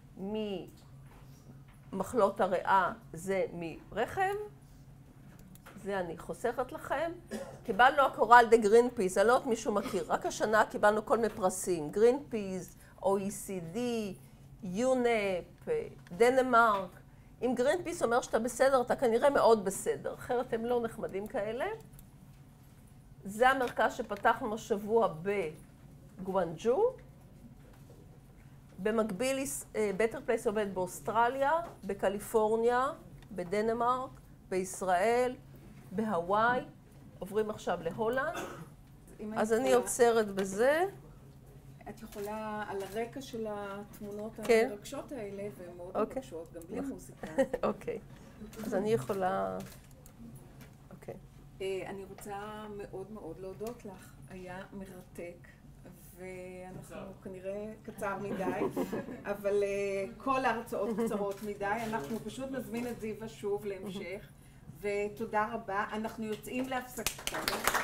[SPEAKER 2] ממחלות הריאה זה מרכב, זה אני חוסכת לכם. קיבלנו הכרה על ידי גרינפיס, אני לא יודעת מישהו מכיר, רק השנה קיבלנו כל מיני פרסים, גרינפיס, או אי סי די, יונפ, דנמרק, אם גרינפיס אומר שאתה בסדר, אתה כנראה מאוד בסדר, אחרת הם לא נחמדים כאלה. זה המרכז שפתחנו השבוע בגואנג'ו. במקביל, בטר פלייס עובד באוסטרליה, בקליפורניה, בדנמרק, בישראל, בהוואי. עוברים עכשיו להולנד. אז אני עוצרת בזה.
[SPEAKER 1] את יכולה, על הרקע של התמונות
[SPEAKER 2] כן.
[SPEAKER 1] המרגשות האלה, והן מאוד
[SPEAKER 2] אוקיי.
[SPEAKER 1] מרגשות, גם בלי מוזיקה.
[SPEAKER 2] אוקיי. אז אני יכולה... אוקיי.
[SPEAKER 1] אני רוצה מאוד מאוד להודות לך. היה מרתק, ואנחנו כנראה קצר מדי, אבל כל ההרצאות קצרות מדי. אנחנו פשוט נזמין את זיווה שוב להמשך, ותודה רבה. אנחנו יוצאים להפסקה.